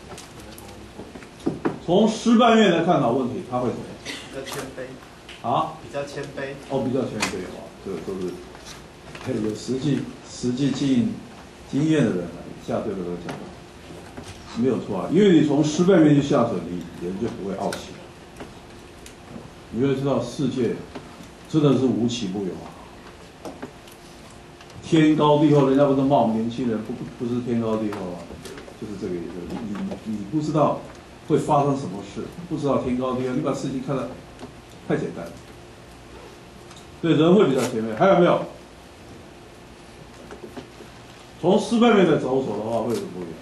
从失败面来探讨问题，他会怎么样？ 比较谦卑。 啊？ 比较谦卑。 哦，比较谦卑哦，这个都是有实际实际经营经验的人啊，一下对这个讲的没有错啊，因为你从失败面去下手，你人就不会傲气。你会知道世界真的是无奇不有啊，天高地厚，人家不是骂我们年轻人不不是天高地厚啊，就是这个意思。你你你不知道会发生什么事，不知道天高地厚，你把事情看得太简单了。对，人会比较前面。还有没有？从失败面来走手的话，会有什么不一样？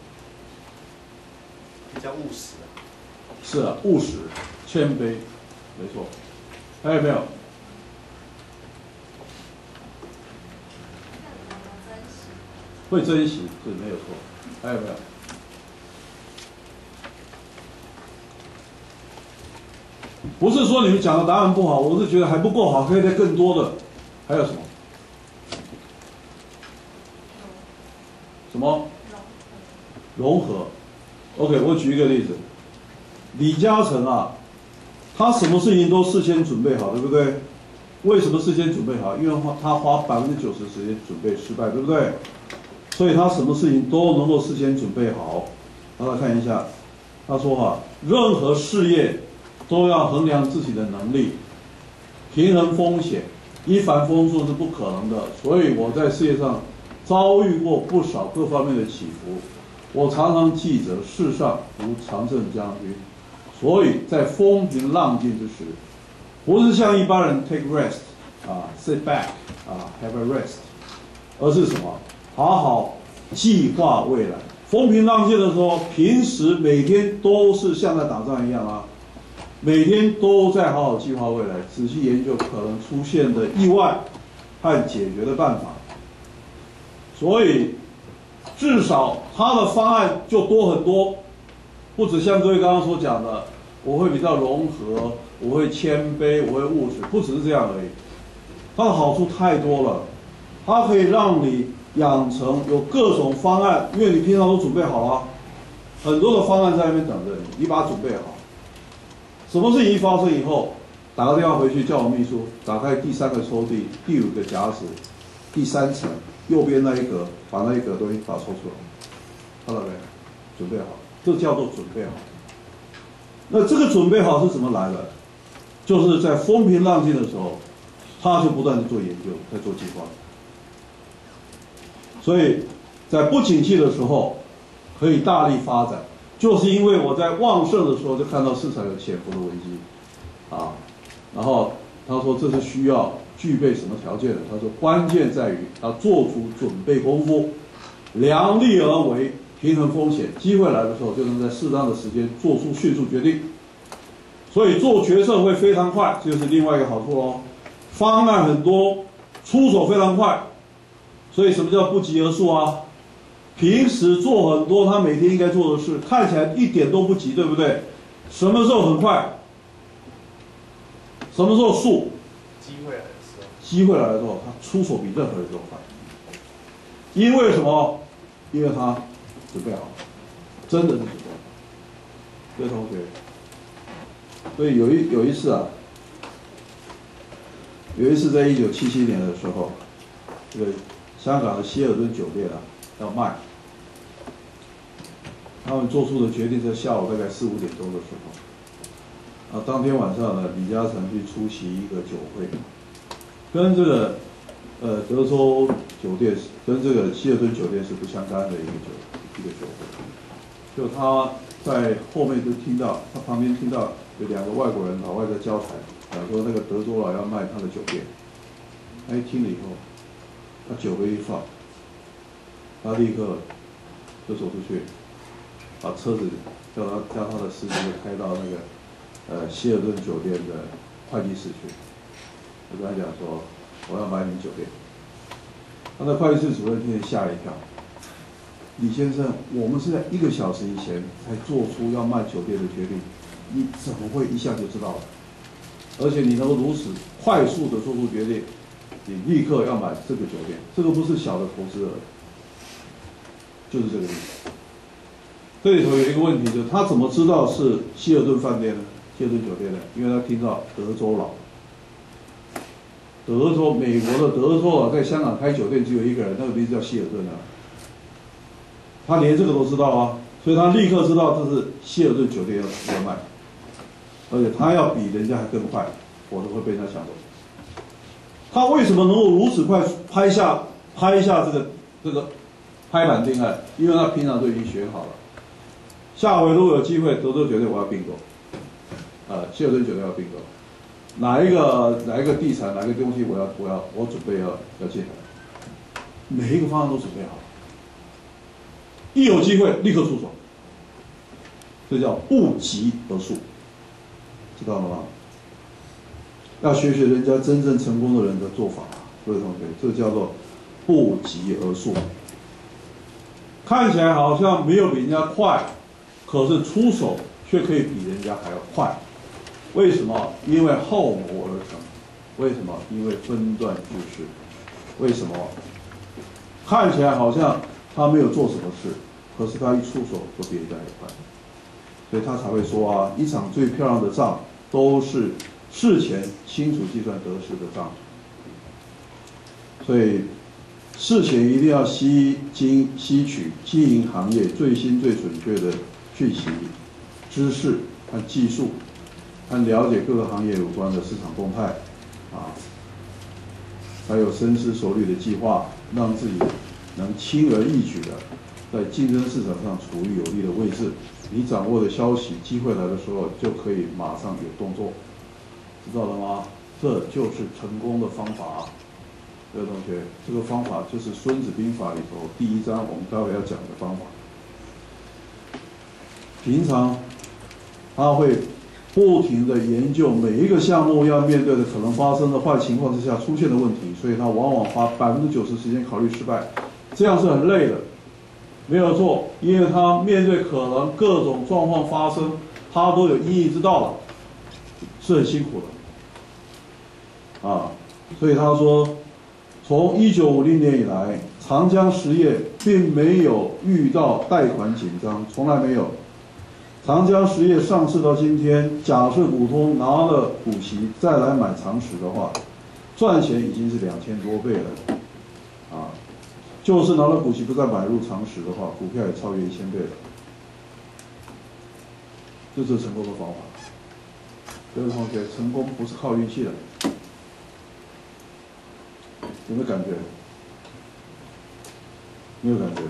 比较务实啊。 是啊，务实、谦卑。没错，还有没有？会珍惜，是没有错。还有没有？不是说你们讲的答案不好，我是觉得还不够好，可以再更多的。还有什么？什么？融合。OK， 我举一个例子，李嘉诚啊。他什么事情都事先准备好，对不对？为什么事先准备好？因为他花百分之九十时间准备失败，对不对？所以他什么事情都能够事先准备好。大家看一下，他说哈、啊，任何事业都要衡量自己的能力，平衡风险，一帆风顺是不可能的。所以我在事业上遭遇过不少各方面的起伏。我常常记着世上无常胜将军。所以在风平浪静之时， 不是像一般人 take rest 啊 sit back 啊 have a rest， 而是什么？好好计划未来。风平浪静的时候，平时每天都是像在打仗一样啊，每天都在好好计划未来，仔细研究可能出现的意外和解决的办法。所以至少他的方案就多很多，不止像各位刚刚所讲的，我会比较融合，我会谦卑，我会务实，不只是这样而已。它的好处太多了，它可以让你养成有各种方案，因为你平常都准备好了，很多的方案在那边等着你，你把它准备好。什么事情一发生以后，打个电话回去叫我秘书打开第三个抽屉、第五个夹子、第三层右边那一格，把那一格东西把它抽出来，看到没？准备好，这叫做准备好。那这个准备好是怎么来的？就是在风平浪静的时候，他就不断的做研究，在做计划。所以在不景气的时候，可以大力发展，就是因为我在旺盛的时候就看到市场有潜伏的危机，啊，然后他说这是需要具备什么条件的？他说关键在于他做出准备功夫，量力而为，平衡风险，机会来的时候就能在适当的时间做出迅速决定。所以做决策会非常快，这就是另外一个好处哦。方案很多，出手非常快。所以什么叫不急而速啊？平时做很多他每天应该做的事，看起来一点都不急，对不对？什么时候很快？什么时候速？ 机会来的时候， 机会来的时候，他出手比任何人都快。因为什么？因为他准备好，真的是准备好。各位同学，所以有一有一次啊，有一次在一九七七年的时候，这个香港的希尔顿酒店啊要卖，他们做出的决定在下午大概四五点钟的时候，啊，当天晚上呢，李嘉诚去出席一个酒会，跟这个呃德州酒店跟这个希尔顿酒店是不相干的一个酒一个酒会，就他在后面就听到，他旁边听到有两个外国人老外在交谈，讲说那个德州佬要卖他的酒店，他一听了以后。他酒杯一放，他立刻就走出去，把车子叫他叫他的司机开到那个呃希尔顿酒店的会计室去。我跟他讲说，我要买你酒店。他的会计室主任听见吓了一跳。李先生，我们是在一个小时以前才做出要卖酒店的决定，你怎么会一下就知道了？而且你能够如此快速的做出决定？你立刻要买这个酒店，这个不是小的投资额，就是这个意思。这里头有一个问题，就是他怎么知道是希尔顿饭店呢？希尔顿酒店呢？因为他听到德州佬，德州美国的德州佬在香港开酒店只有一个人，那个名字叫希尔顿啊。他连这个都知道啊，所以他立刻知道这是希尔顿酒店要要卖，而且他要比人家还更快，否则会被人家抢走。他为什么能够如此快拍下拍下这个这个拍板定案？因为他平常都已经选好了。下回如果有机会，德州酒店我要并购，呃，希尔顿酒店要并购，哪一个哪一个地产哪一个东西我要我要我准备要要进来，每一个方案都准备好，一有机会立刻出手，这叫不急而速，知道了吗？要学学人家真正成功的人的做法，各位同学，这叫做不急而速。看起来好像没有比人家快，可是出手却可以比人家还要快。为什么？因为后谋而成。为什么？因为分段知识。为什么？看起来好像他没有做什么事，可是他一出手就比人家还快，所以他才会说啊，一场最漂亮的仗都是事前清楚计算得失的仗，所以事前一定要吸经吸取经营行业最新最准确的讯息、知识和技术，和了解各个行业有关的市场动态，啊，还有深思熟虑的计划，让自己能轻而易举的在竞争市场上处于有利的位置。你掌握的消息，机会来的时候就可以马上有动作。 知道了吗？这就是成功的方法。各位同学，这个方法就是《孙子兵法》里头第一章我们待会要讲的方法。平常他会不停地研究每一个项目要面对的可能发生的坏情况之下出现的问题，所以他往往花百分之九十时间考虑失败，这样是很累的，没有错，因为他面对可能各种状况发生，他都有因应之道了，是很辛苦的啊。所以他说，从一九五零年以来，长江实业并没有遇到贷款紧张，从来没有。长江实业上市到今天，假设股东拿了股息再来买长实的话，赚钱已经是两千多倍了，啊，就是拿了股息不再买入长实的话，股票也超越一千倍了。这就是成功的方法。各位同学，成功不是靠运气的，有没有感觉？没有感觉？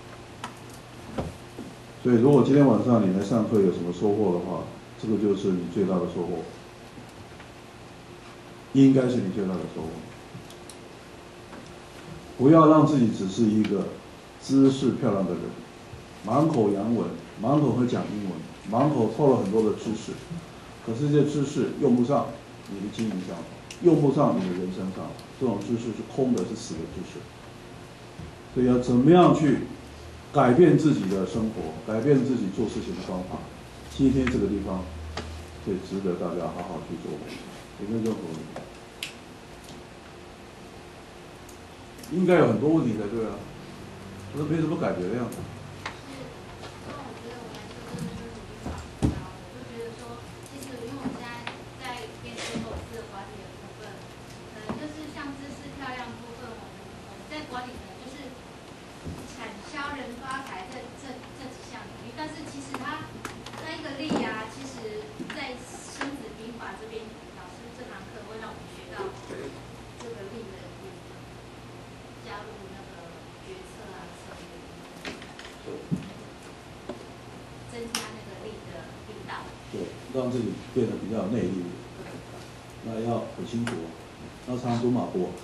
所以，如果今天晚上你来上课有什么收获的话，这个就是你最大的收获，应该是你最大的收获。不要让自己只是一个知识漂亮的人，满口洋文，满口会讲英文，满口透了很多的知识，可是这些知识用不上你的经营上，用不上你的人生上，这种知识是空的，是死的知识。所以要怎么样去改变自己的生活，改变自己做事情的方法。今天这个地方，所以值得大家好好去做，有没有任何问题？应该有很多问题才对啊，可是没什么感觉的样子。让自己变得比较有内力，那要很辛苦哦，要常读马波。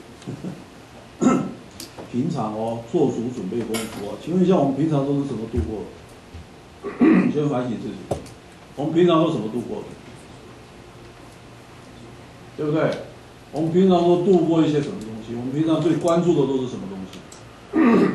平常哦，做足准备功夫哦。请问一下，我们平常都是怎么度过的？先反省自己，我们平常都怎么度过的？对不对？我们平常都度过一些什么东西？我们平常最关注的都是什么东西？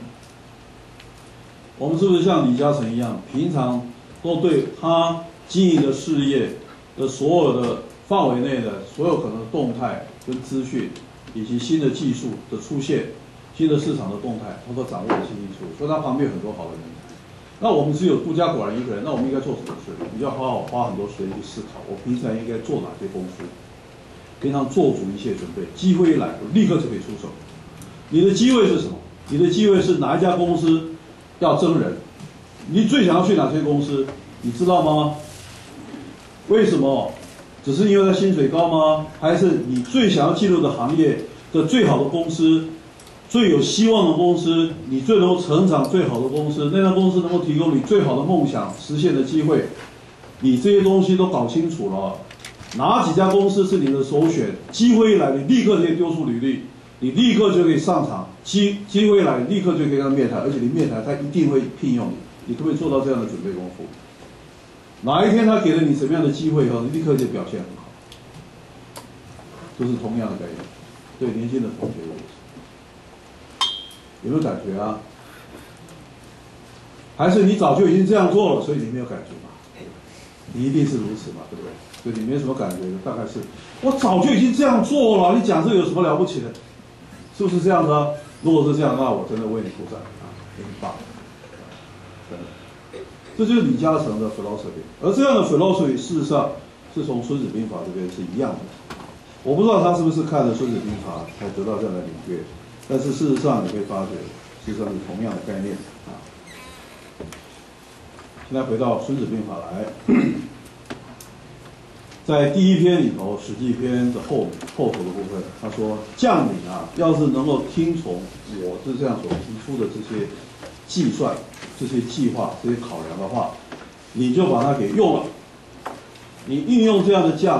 我们是不是像李嘉诚一样，平常都对他经营的事业的所有的范围内的所有可能的动态跟资讯，以及新的技术的出现、新的市场的动态，他都掌握得清清楚楚。所以他旁边有很多好的人才。那我们只有孤家寡人一个人，那我们应该做什么事？你要好好花很多时间去思考，我平常应该做哪些功夫，平常做足一切准备，机会一来，我立刻就可以出手。你的机会是什么？你的机会是哪一家公司要征人？你最想要去哪些公司？你知道吗？为什么？只是因为它薪水高吗？还是你最想要进入的行业的最好的公司，最有希望的公司，你最能够成长最好的公司，那家公司能够提供你最好的梦想实现的机会，你这些东西都搞清楚了，哪几家公司是你的首选？机会一来，你立刻就可以丢出履历，你立刻就可以上场，机机会一来，你立刻就可以跟他面谈，而且你面谈他一定会聘用你，你可不可以做到这样的准备功夫？哪一天他给了你什么样的机会以后，你立刻就表现很好，这是同样的概念，对年轻的同学也是，有没有感觉啊？还是你早就已经这样做了，所以你没有感觉嘛？你一定是如此嘛，对不对？所以你没什么感觉的，大概是我早就已经这样做了，你讲这个有什么了不起的？是不是这样的啊？如果是这样，那我真的为你鼓掌啊，你很棒，真的。这就是李嘉诚的 philosophy， 而这样的 philosophy 事实上是从《孙子兵法》这边是一样的。我不知道他是不是看了《孙子兵法》才得到这样的领略，但是事实上你会发觉，事实上是同样的概念啊。现在回到《孙子兵法》来，在第一篇里头，《史记》篇的后后头的部分，他说将领啊，要是能够听从我是这样所提出的这些计算、这些计划、这些考量的话，你就把它给用了。你运用这样的将领，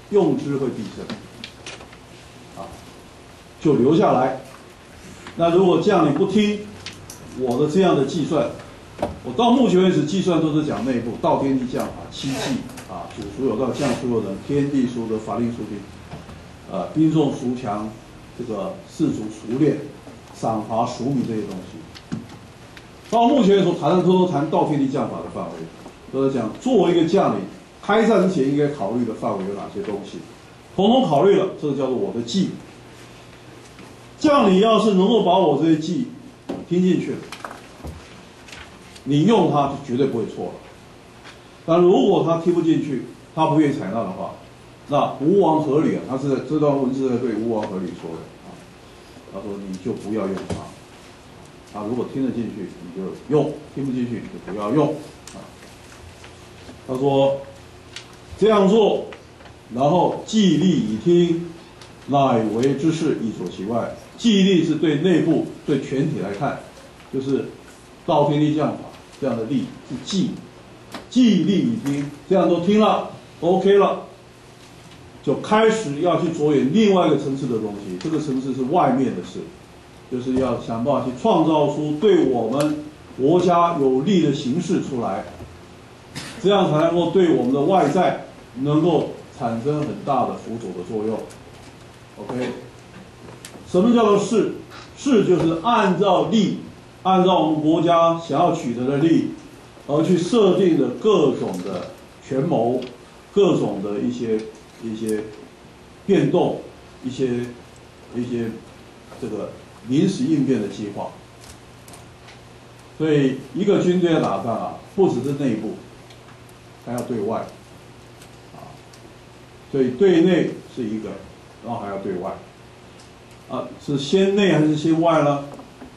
用之会必胜，啊，就留下来。那如果将领不听我的这样的计算，我到目前为止计算都是讲内部，道天地将法七纪啊，主孰有道，将孰有能，天地孰得，法令孰定，呃，兵众孰强，这个士卒孰练，赏罚孰明这些东西。到目前所谈的都都谈道天地将法的范围，都是讲作为一个将领，开战之前应该考虑的范围有哪些东西，统统考虑了，这个叫做我的计。将领要是能够把我这些计听进去了，你用它就绝对不会错了。但如果他听不进去，他不愿意采纳的话，那吴王阖闾啊，他是这段文字在对吴王阖闾说的啊，他说你就不要用它。啊，如果听得进去，你就用；听不进去，你就不要用。啊，他说这样做，然后既利以听，乃为之事，亦所其外。既利是对内部、对全体来看，就是道天地将法这样的利是既，既利以听，这样都听了 ，OK 了，就开始要去着眼另外一个层次的东西。这个层次是外面的事。就是要想办法去创造出对我们国家有利的形势出来，这样才能够对我们的外在能够产生很大的辅佐的作用。OK， 什么叫做势？势就是按照利，按照我们国家想要取得的利，而去设定的各种的权谋，各种的一些一些变动，一些一些这个。临时应变的计划，所以一个军队要打仗啊，不只是内部，还要对外，啊，所以对内是一个，然后还要对外，啊，是先内还是先外呢？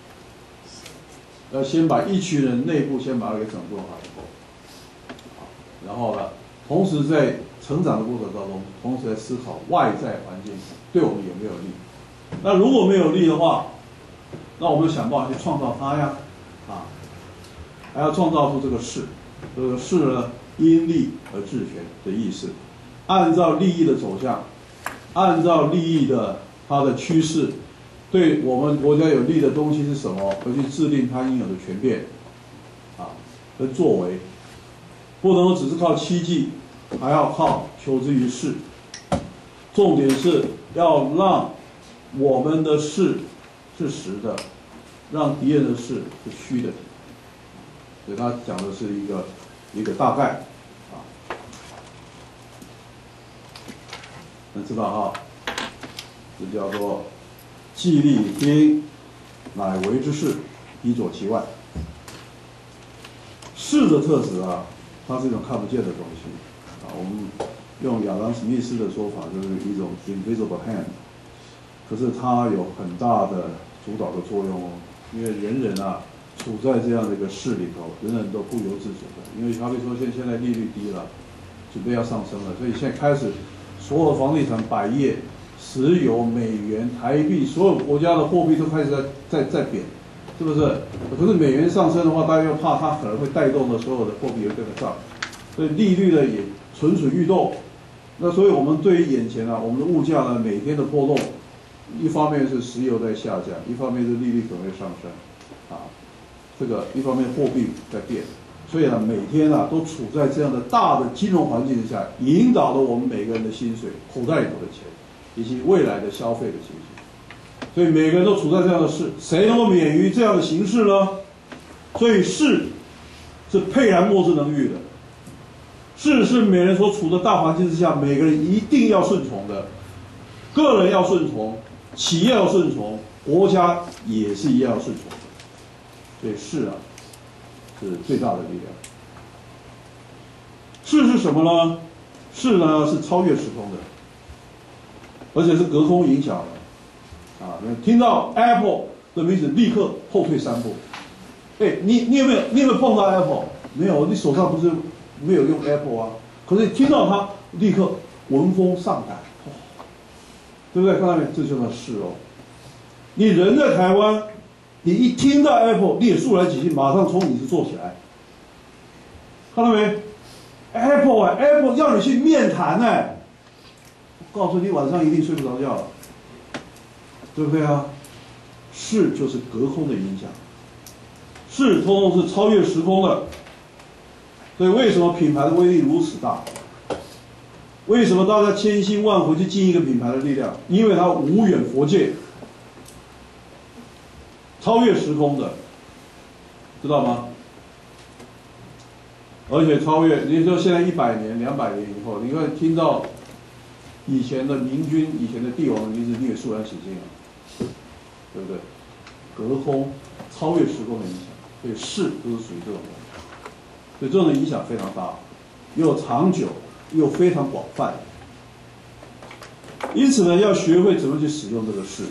要先把一群人内部先把它给整顿好以后，啊，然后呢，同时在成长的过程当中，同时在思考外在环境对我们有没有利。那如果没有利的话，那我们想办法去创造它呀，啊，还要创造出这个势，这个势呢，因利而治权的意思，按照利益的走向，按照利益的它的趋势，对我们国家有利的东西是什么，而去制定它应有的权变，啊，跟作为，不能只是靠期冀，还要靠求之于势。重点是要让我们的势是实的，让敌人的势是虚的，所以他讲的是一个一个大概，啊，能知道哈？这叫做既利以听，乃为之事，亦左其外。势的特质啊，它是一种看不见的东西啊。我们用亚当·史密斯的说法，就是一种 invisible hand。可是它有很大的主导的作用哦，因为人人啊处在这样的一个势里头，人人都不由自主的。因为好比说现现在利率低了，准备要上升了，所以现在开始所有房地产、百业、石油、美元、台币，所有国家的货币都开始在在在贬，是不是？可是美元上升的话，大家又怕它可能会带动的所有的货币会跟得上，所以利率呢也蠢蠢欲动。那所以我们对于眼前啊，我们的物价呢每天的波动。一方面是石油在下降，一方面是利率可能会上升，啊，这个一方面货币在变，所以呢，每天啊都处在这样的大的金融环境之下，引导了我们每个人的薪水、口袋里头的钱，以及未来的消费的情形。所以每个人都处在这样的事，谁能够免于这样的形势呢？所以势是沛然莫之能御的，势是每人所处的大环境之下，每个人一定要顺从的，个人要顺从。企业要顺从，国家也是一样要顺从的，所以势啊是最大的力量。势是什么呢？势呢是超越时空的，而且是隔空影响的。啊，听到 Apple 的名字，立刻后退三步。哎，你你有没有你有没有碰到 Apple？ 没有，你手上不是没有用 Apple 啊？可是你听到它，立刻闻风丧胆。对不对？看到没？这就叫势哦。你人在台湾，你一听到 Apple， 你也肃然起敬，马上从椅子坐起来。看到没 ？Apple 啊 ，Apple 要你去面谈呢、哎， 告诉你晚上一定睡不着觉，对不对啊？势就是隔空的影响，势通通是超越时空的。所以为什么品牌的威力如此大？为什么大家千辛万苦去经营一个品牌的力量？因为它无远弗届，超越时空的，知道吗？而且超越，你说现在一百年、两百年以后，你会听到以前的明君、以前的帝王的名字，你也肃然起敬啊，对不对？隔空、超越时空的影响，所以势都是属于这种的，所以这种影响非常大，又长久，又非常广泛。因此呢，要学会怎么去使用这个势，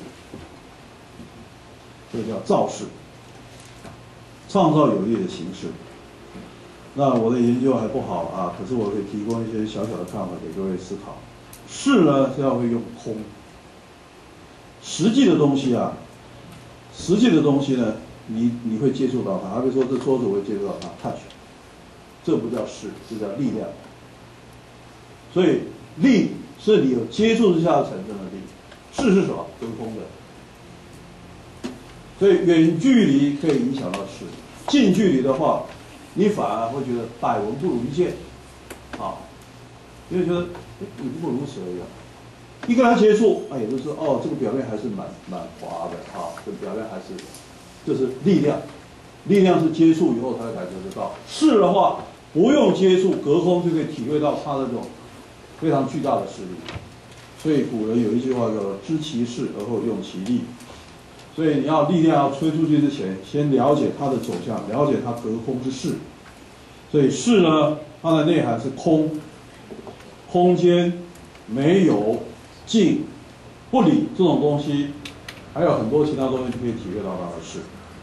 这个叫造势，创造有利的形式。那我的研究还不好啊，可是我可以提供一些小小的看法给各位思考。势呢是要会用空，实际的东西啊，实际的东西呢，你你会接触到它。好比说这桌子我会接触到它 ，touch， 这不叫势，这叫力量。所以力是你有接触之下产生的力，势是什么？隔空的。所以远距离可以影响到势，近距离的话，你反而会觉得百闻不如一见，啊，因为觉得也不过如此而已啊。一跟他接触，哎，也就是哦，这个表面还是蛮蛮滑的啊，这表面还是，这是力量，力量是接触以后才会感觉得到。势的话，不用接触，隔空就可以体会到它的这种非常巨大的势力。所以古人有一句话叫“知其势而后用其力”。所以你要力量要吹出去之前，先了解它的走向，了解它隔空之势。所以势呢，它的内涵是空，空间没有静、不理这种东西，还有很多其他东西可以体会到它的势。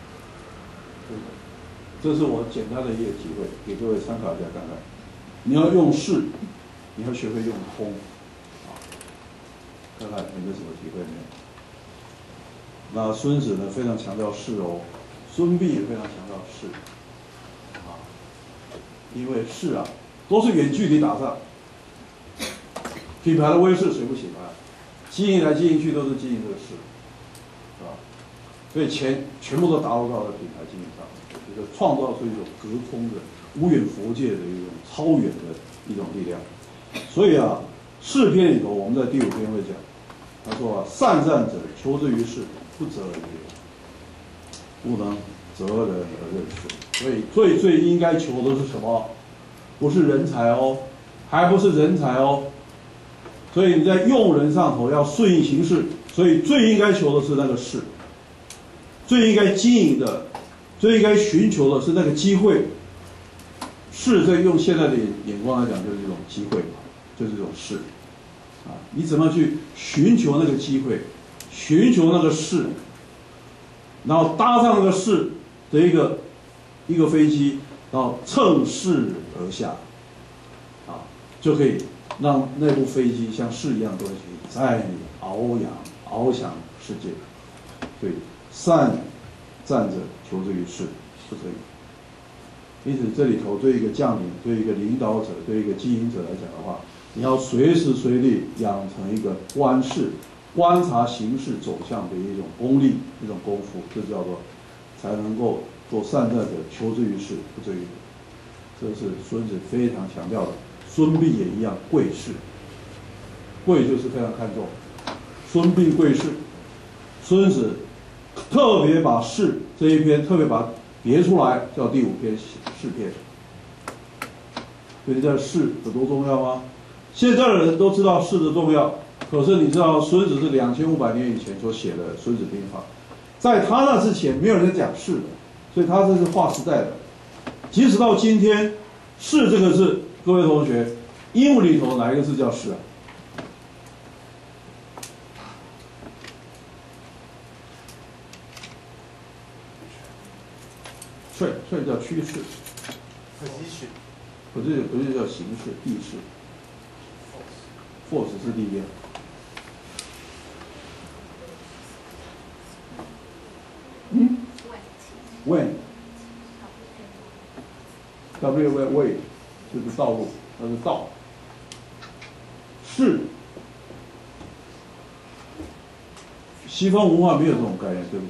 这是我简单的一个体会，给各位参考一下看看。你要用势，你要学会用空，啊，看看有没有什么体会没有？那孙子呢非常强调势哦，孙膑也非常强调势，啊，因为势啊都是远距离打仗，品牌的威势谁不喜欢？经营来经营去都是经营这个势，是吧？所以钱全部都打入到了品牌经营上，就是创造出一种隔空的、无远弗届的一种超远的一种力量。所以啊，势篇里头，我们在第五篇会讲，他说啊，善战者求之于势，不择而为，不能择人而任势。所以最最应该求的是什么？不是人才哦，还不是人才哦。所以你在用人上头要顺应形势，所以最应该求的是那个势，最应该经营的，最应该寻求的是那个机会。势，这用现在的眼光来讲，就是一种机会嘛，就是一种势。啊，你怎么去寻求那个机会，寻求那个势，然后搭上那个势的一个一个飞机，然后乘势而下，啊，就可以让那部飞机像势一样的东西在翱扬翱翔世界。所以善战者求之于势，不择于。因此，这里头对一个将领、对一个领导者、对一个经营者来讲的话，你要随时随地养成一个观势、观察形势走向的一种功力、一种功夫，这叫做才能够做善战者，求之于势，不择于人。这是孙子非常强调的。孙膑也一样，贵势，贵就是非常看重。孙膑贵势，孙子特别把势这一篇特别把别出来，叫第五篇势篇。所以这势有多重要吗？现在的人都知道势的重要，可是你知道孙子是两千五百年以前所写的《孙子兵法》，在他那之前没有人讲势的，所以他这是划时代的。即使到今天，势这个字，各位同学，英文里头哪一个字叫势啊？帅帅叫趋势 position 不是不是叫形势地势 ，force 是力量。嗯 ，when w w way 就是道路，那是道。势西方文化没有这种概念，对不起。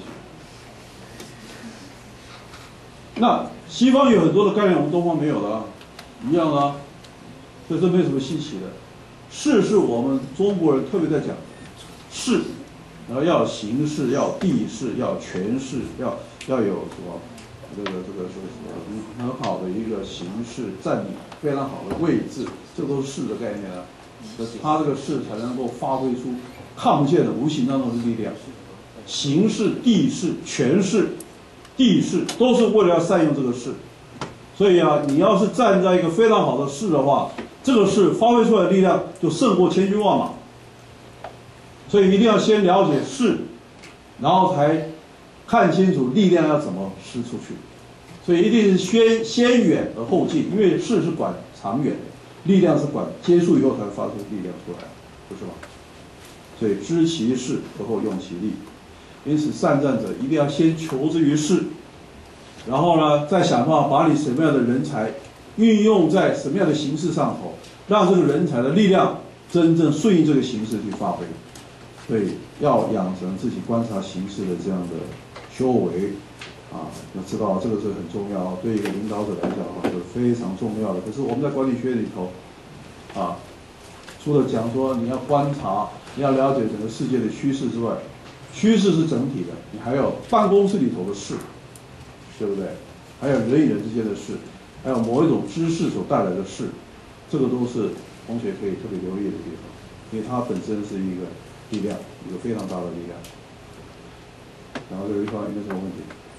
那西方有很多的概念，我们东方没有的啊，一样的啊，所以这没有什么稀奇的。事是我们中国人特别在讲事，然后要有形式，要有地势，要有权势，要要有什么这个这个这个很好的一个形式，占领非常好的位置，这都是势的概念啊。它这个势才能够发挥出看不见的无形当中的力量。形势、地势、权势、地势都是为了要善用这个势。所以啊，你要是站在一个非常好的势的话，这个势发挥出来的力量就胜过千军万马。所以一定要先了解势，然后才看清楚力量要怎么施出去。所以一定是先先远而后近，因为势是管长远的，力量是管结束以后才会发出力量出来，不是吗？所以知其势而后用其力。因此，善战者一定要先求之于势，然后呢，再想办法把你什么样的人才运用在什么样的形式上头，让这个人才的力量真正顺应这个形式去发挥。所以要养成自己观察形势的这样的修为啊，要知道这个是很重要，对一个领导者来讲的话是非常重要的。可是我们在管理学里头啊，除了讲说你要观察，你要了解整个世界的趋势之外，趋势是整体的，你还有办公室里头的事，对不对？还有人与人之间的事，还有某一种知识所带来的事，这个都是同学可以特别留意的地方，因为它本身是一个力量，一个非常大的力量。然后这个地方有没有什么问题？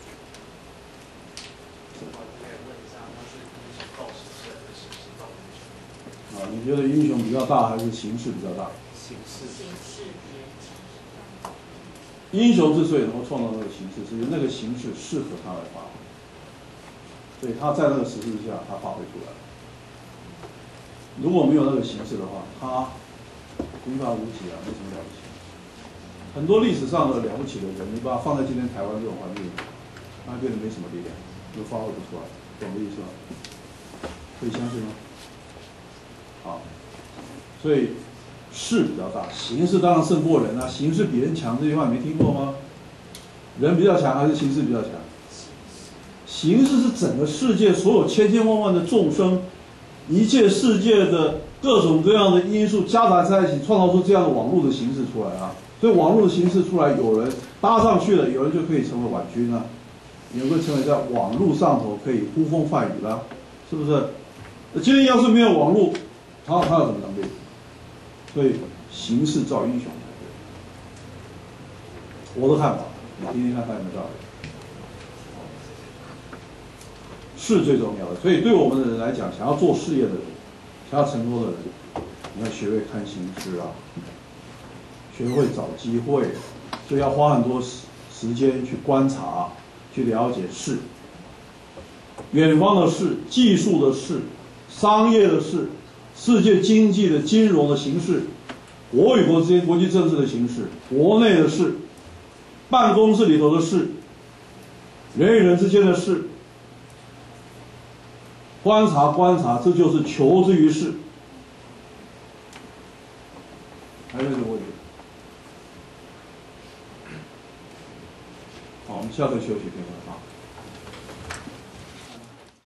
啊，你觉得英雄比较大还是形势比较大？ 形式。 形式英雄之所以能够创造那个形式，是因为那个形式适合他来发挥，所以他在那个时势之下，他发挥出来。如果没有那个形式的话，他平凡无奇啊，没什么了不起。很多历史上的了不起的人，你把他放在今天台湾这种环境，他变得没什么力量，就发挥不出来，懂我意思吗？可以相信吗？好，所以势比较大，形势当然胜过人啊。形势比人强，这句话你没听过吗？人比较强还是形势比较强？形势是整个世界所有千千万万的众生，一切世界的各种各样的因素夹杂在一起，创造出这样的网络的形式出来啊。所以网络的形式出来，有人搭上去了，有人就可以成为婉君啊，有人会成为在网络上头可以呼风唤雨啦，是不是？今天要是没有网络，他他有什么能力？所以形势造英雄才对。我的看法，你听听看，看有没有道理？是最重要的。所以对我们的人来讲，想要做事业的人，想要成功的人，你要学会看形势啊，学会找机会，所以要花很多时时间去观察，去了解事，远方的事、技术的事、商业的事、世界经济的金融的形势，国与国之间国际政治的形势，国内的事，办公室里头的事，人与人之间的事，观察观察，这就是求之于事。还有什么问题？好，我们下课休息片刻啊。